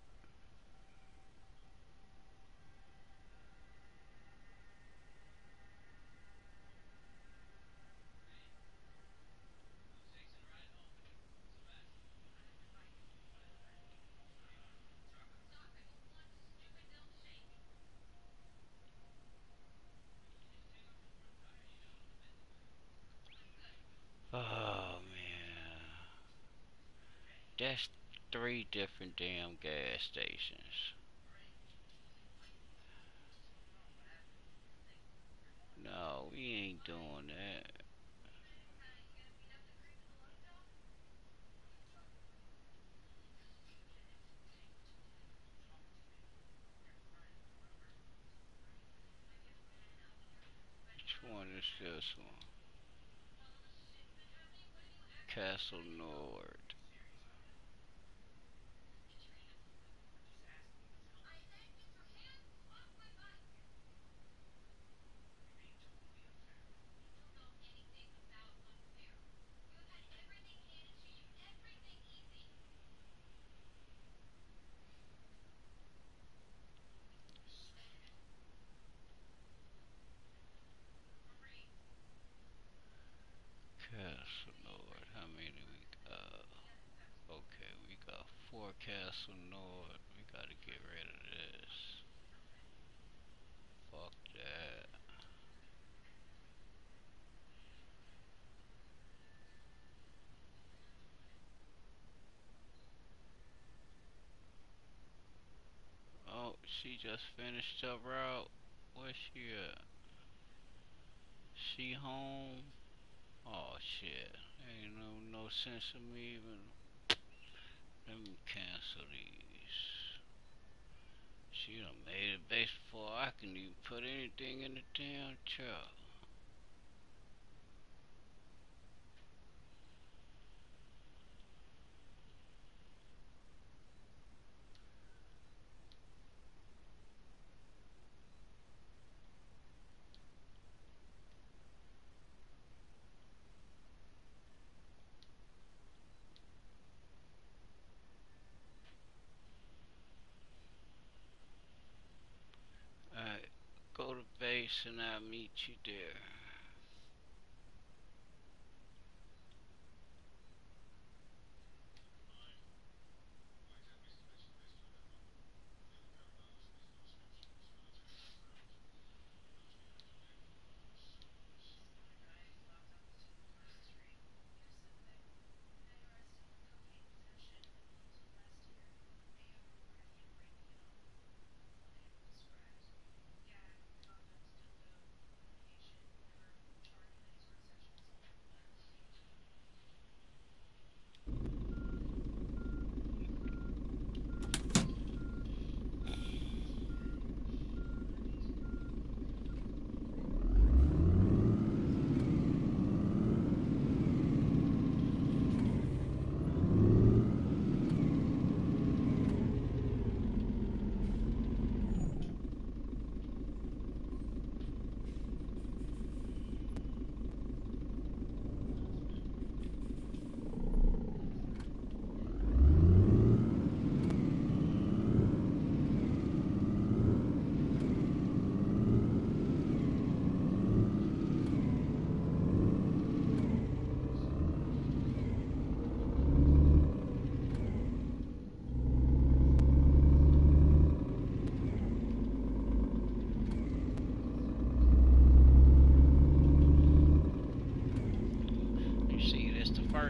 Oh man, that's three different damn gas stations. No, we ain't doing that. Which one is this one? Castle Nord. Castle Nord. How many we got? Okay, we got four Castle Nord. We gotta get rid of this. Fuck that. Oh, she just finished up route. Where's she at? She home? Oh shit. Ain't no sense of me even. Let me cancel these. She done made it base before I can even put anything in the damn truck. Alright, go to base and I'll meet you there.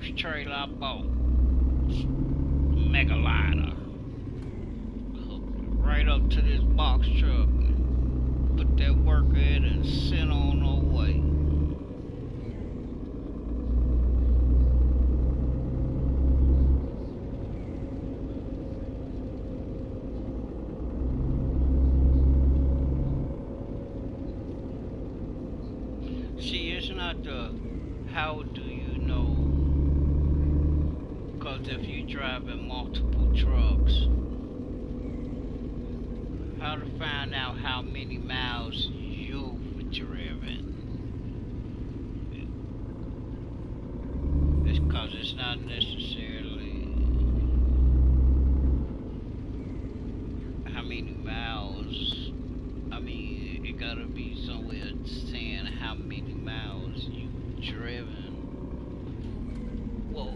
first trailer I bought. Megaliner. Hooked it right up to this box truck. Put that worker in and sent on our way. See, it's not the how do you know, because if you driving multiple trucks, how to find out how many miles you've driven. It's because it's not necessarily how many miles. I mean, it gotta be somewhere saying how many miles you've driven. Whoa.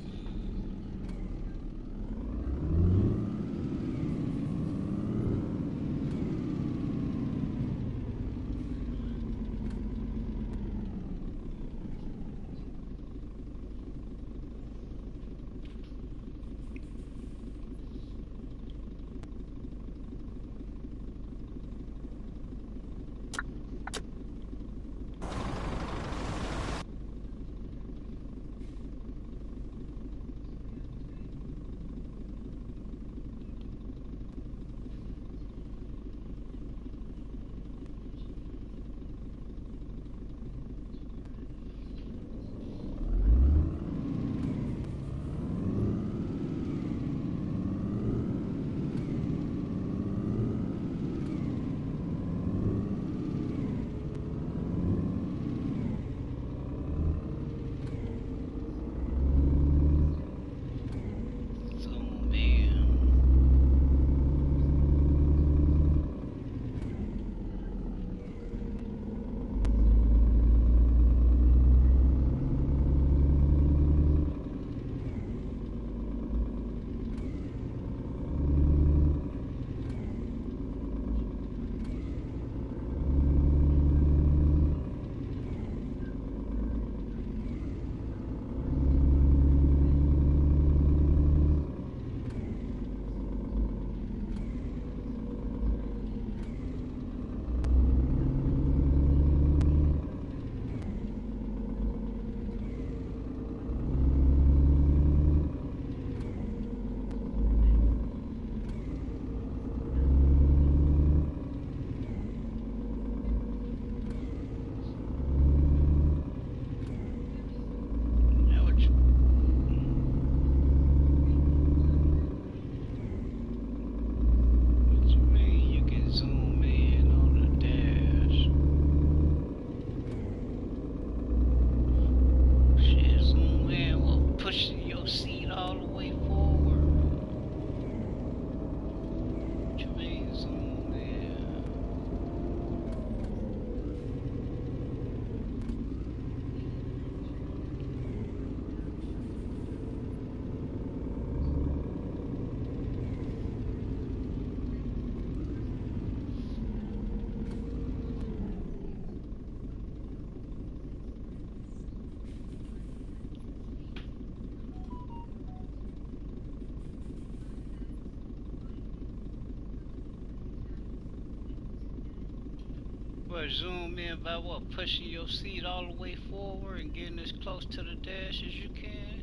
But zoom in by what? Pushing your seat all the way forward and getting as close to the dash as you can?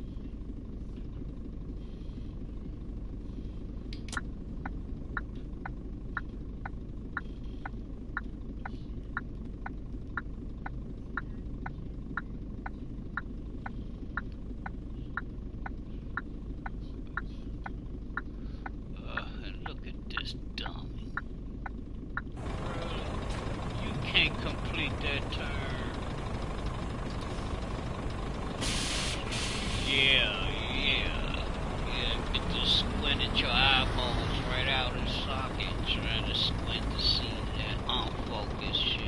And look at this dummy. You can't complete that turn. Yeah. It just squinted your eyeballs right out of socket trying to squint to see that unfocused shit.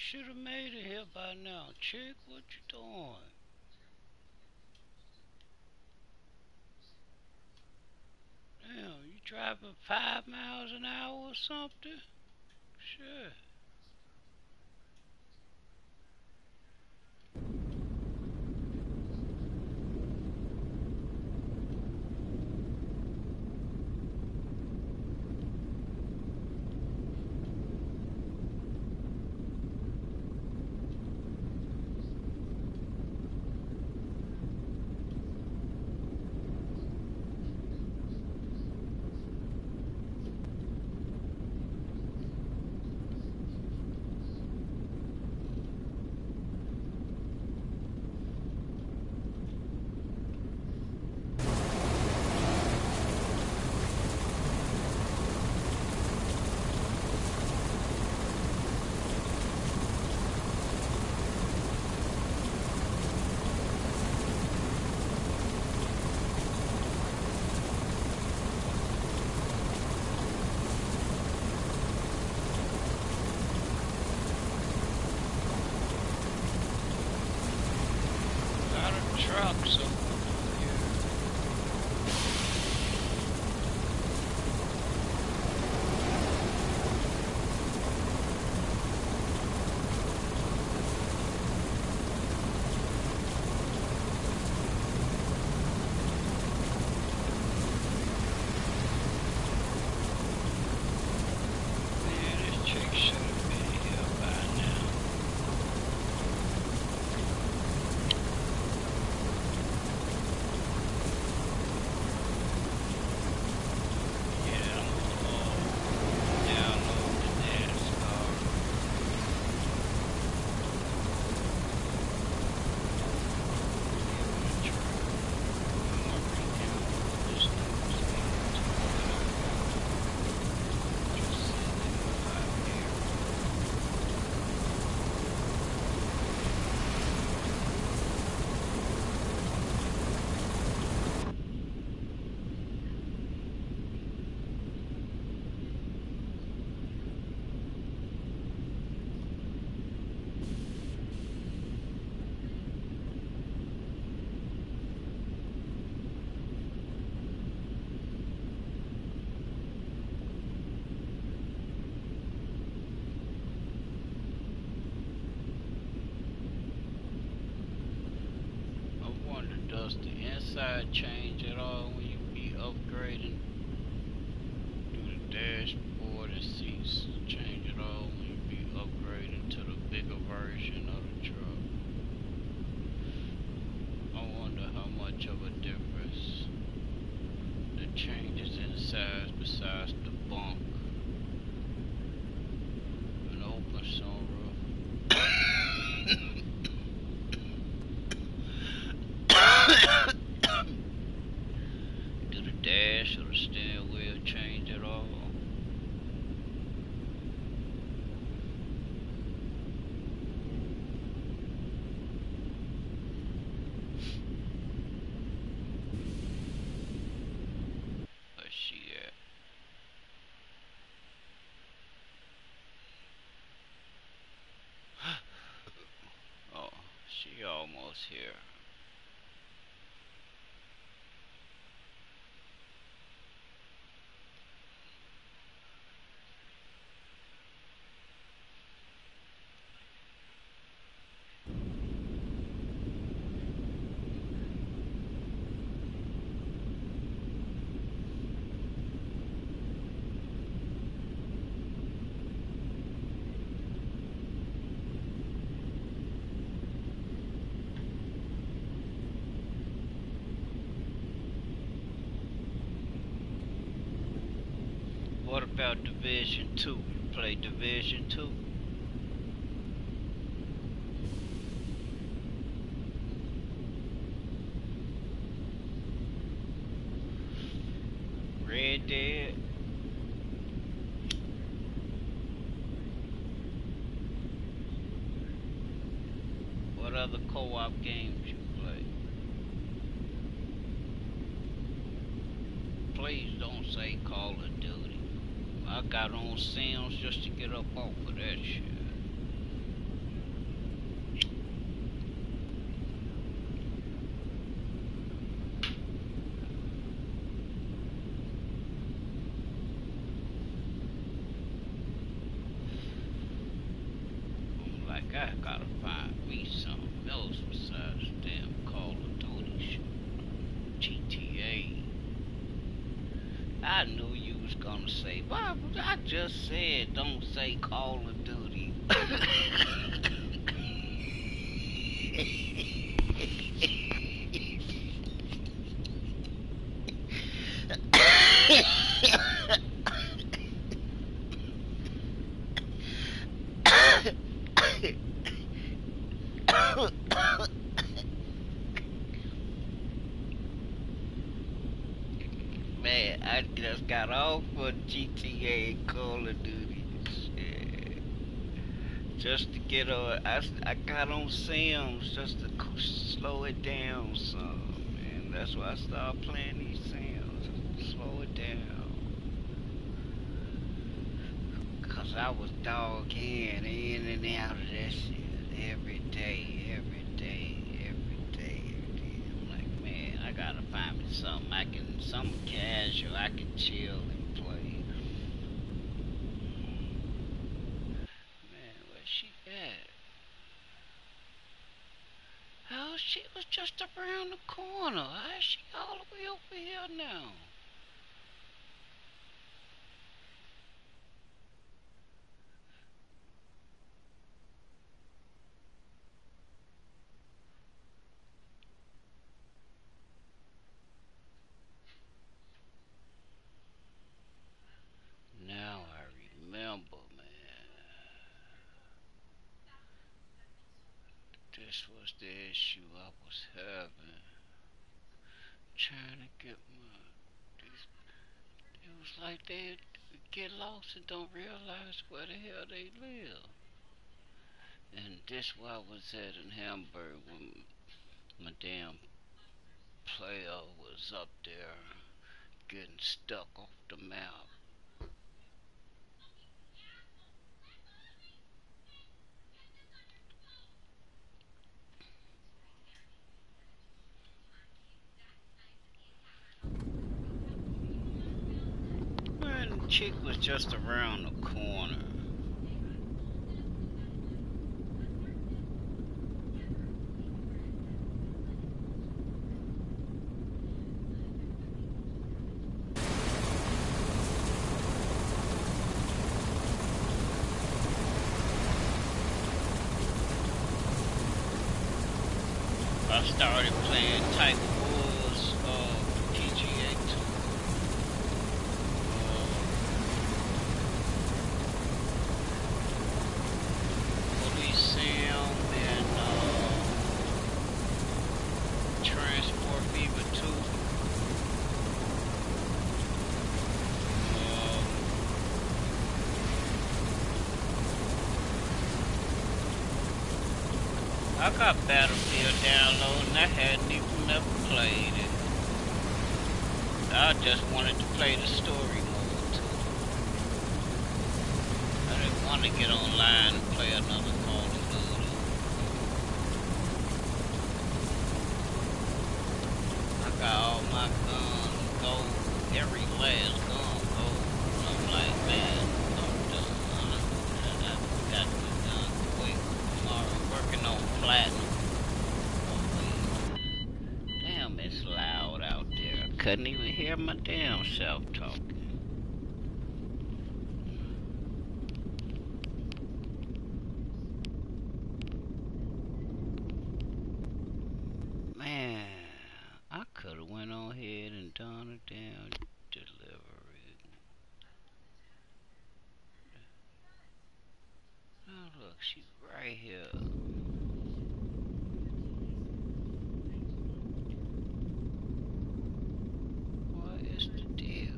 should have made it here by now. Chick, what you doing? Damn, you driving 5 miles an hour or something? Shit. Got a truck somewhere here. Man, this chick should have been here by now. Yeah, download the NASCAR. Give it a try. I'm gonna review this news just sitting in the 5 year. I wonder, does the inside change at all when you be upgrading? Do the dashboard and seats change at all when you be upgrading to the bigger version of the truck? I wonder how much of a difference the changes in size besides the bunk, an open sunroof. Do the dash or the steering wheel change at all? Where's she at? Oh, she almost here. What about Division 2? You play Division 2? Red Dead? What other co-op games you play? Please don't say Call of Duty. I got on Sims just to get up off of that shit. gonna say, well, I just said don't say Call of Duty. Man, I just got off for GTA and Call of Duty. Shit. Just to get on, I got on Sims just to slow it down some. And that's why I started playing these Sims. Just to slow it down. Cause I was dog in and out of that shit every day, every day, every day, every day. I'm like, man, I gotta find me something casual I can chill and play. Man, where's she at? Oh, she was just around the corner. How is she all the way over here now? Now I remember, man. This was the issue I was having. Trying to get my. It was like they get lost and don't realize where the hell they live. And this why I was at in Hamburg when my damn player was up there getting stuck off the map. Man, the chick was just around the corner. I started playing Tiger Woods PGA Tour. Police Sim and Transport Fever 2. I got Battlefield downloaded and I hadn't even never played it. I just wanted to play the story mode too. I didn't want to get online and play another Call of Duty. I got all my guns gold, every last gun gold. I'm like, man, I'm done. I got to be done quick. Tomorrow working on platinum. Damn, it's loud out there. I couldn't even hear my damn self talking. Man, I could have went on ahead and done a damn delivery. Oh, look, she's right here. What is the deal?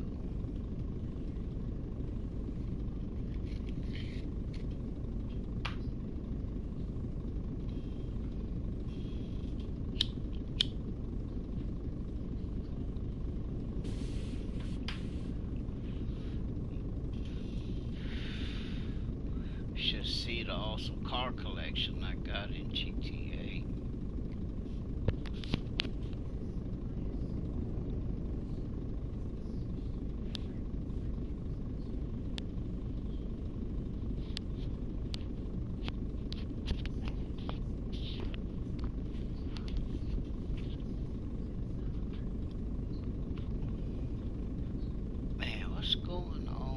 Should see the awesome car collection I got in GTA. Man, what's going on?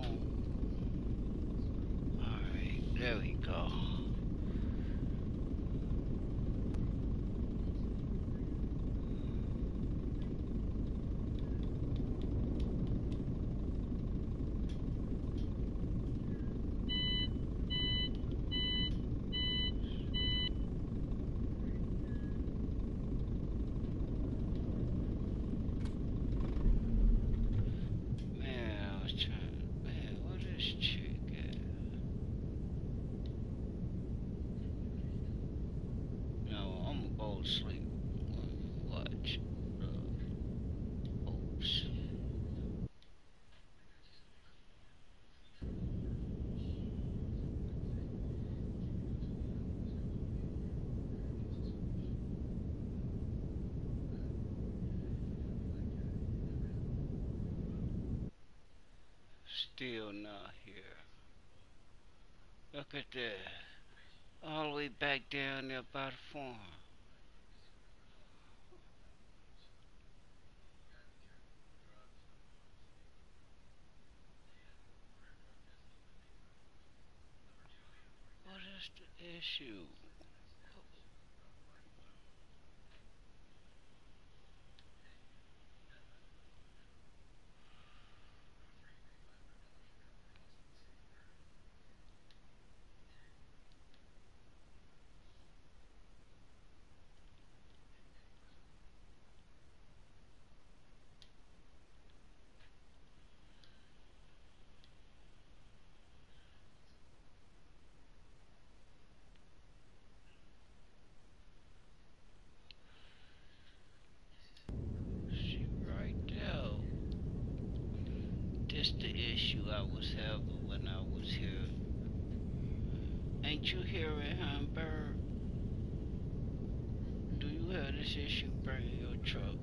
Still not here. Look at this. All the way back down there by the farm. What is the issue? She right there. This the issue I was having when I was here. Ain't you hearing him, Bird? Do you have this issue bringing your truck?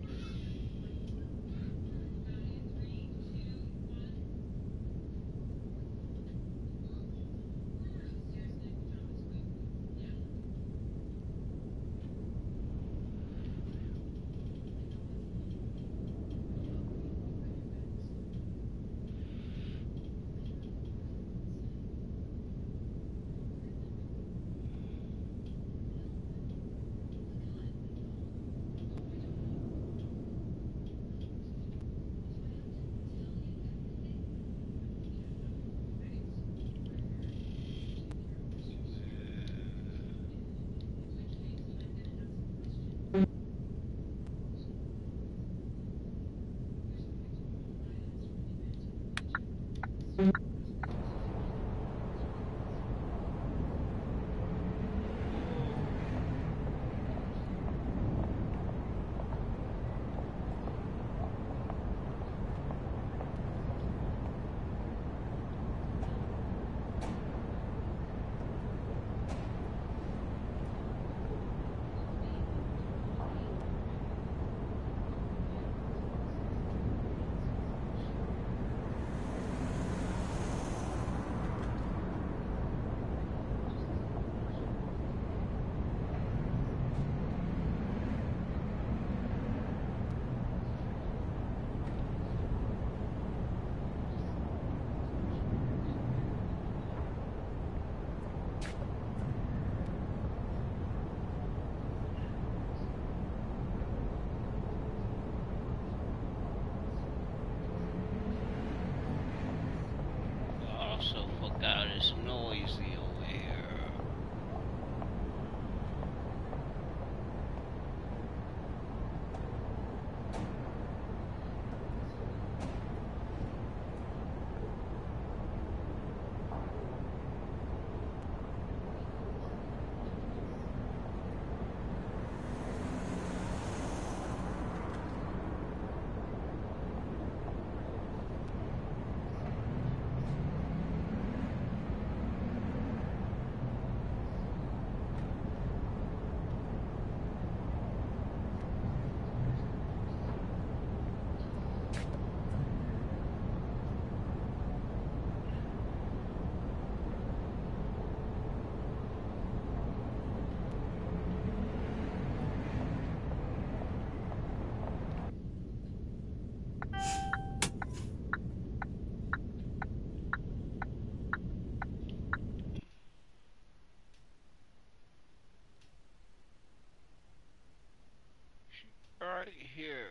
I also forgot it's noisy over here. Right here.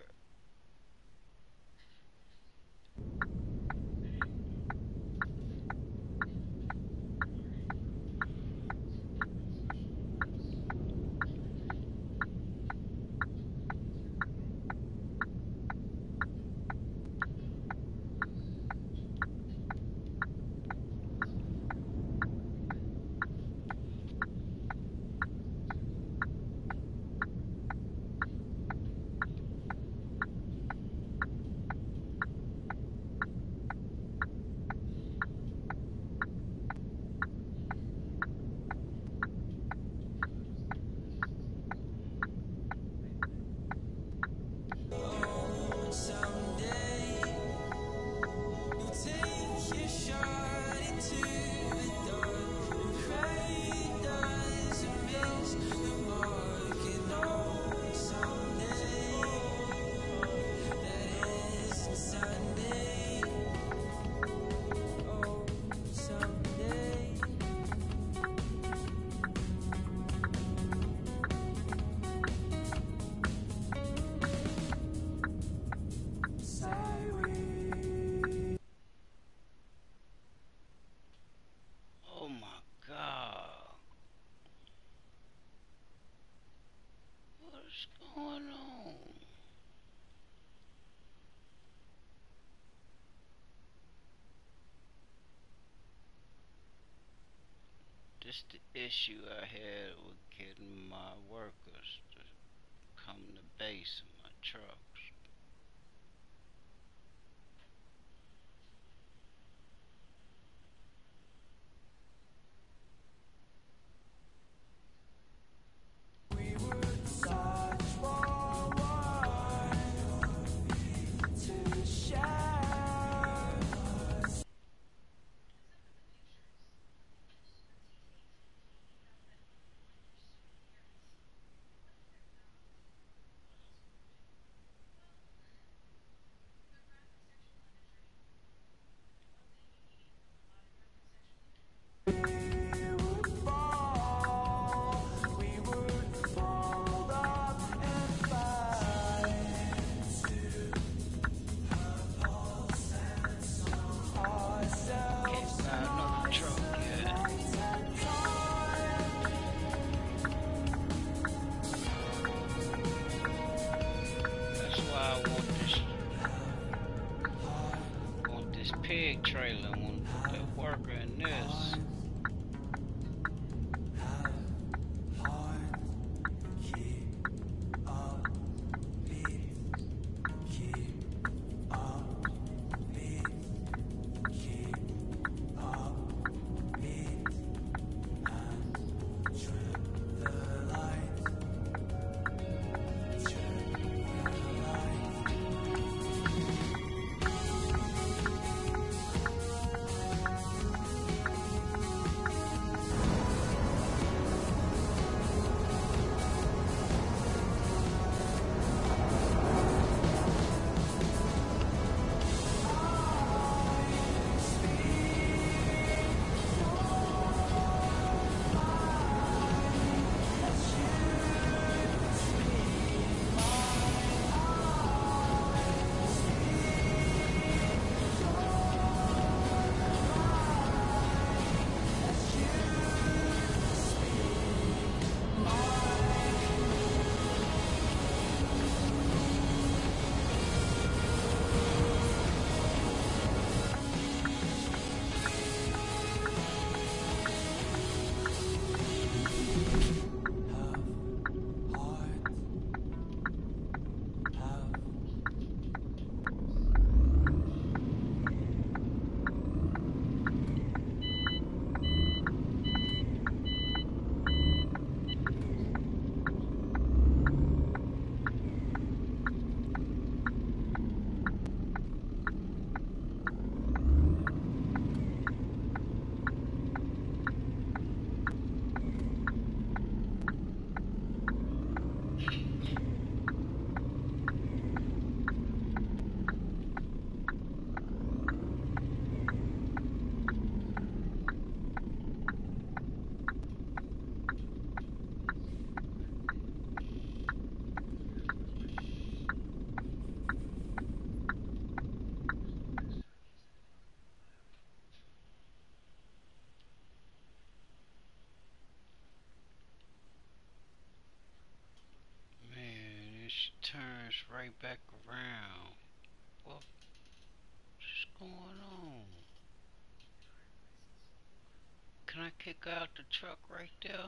going on? This the issue I had with getting my workers to come to base in my trucks. Can't buy another truck yet. That's why I want this pig trailer. I want to put that worker in this. Man, it turns right back around. What's going on? Can I kick out the truck right there?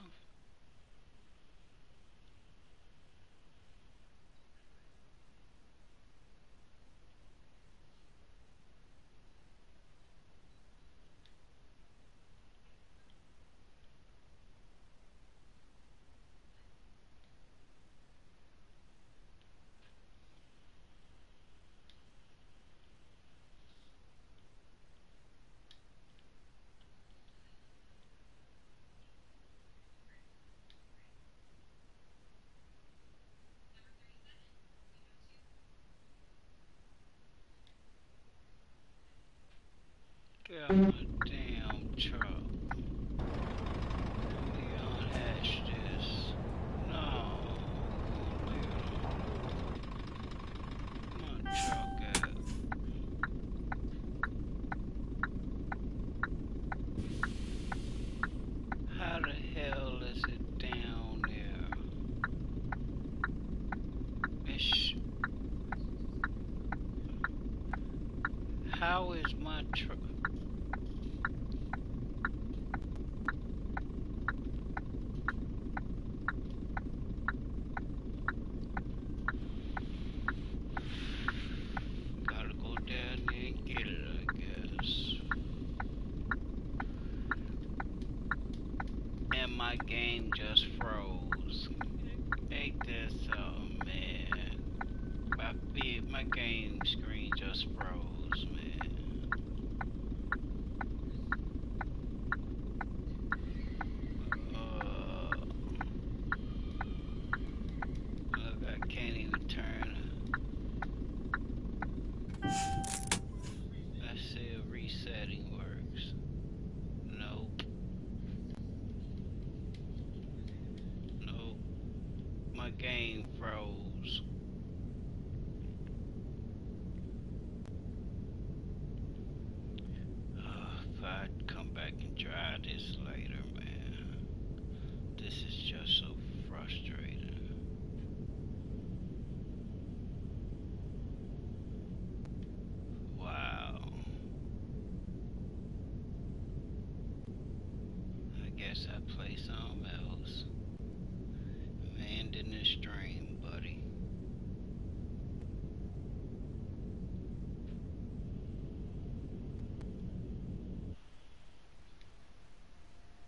Get out my damn truck. Let me unhatch this. No. My truck at? How the hell is it down there? how is my truck?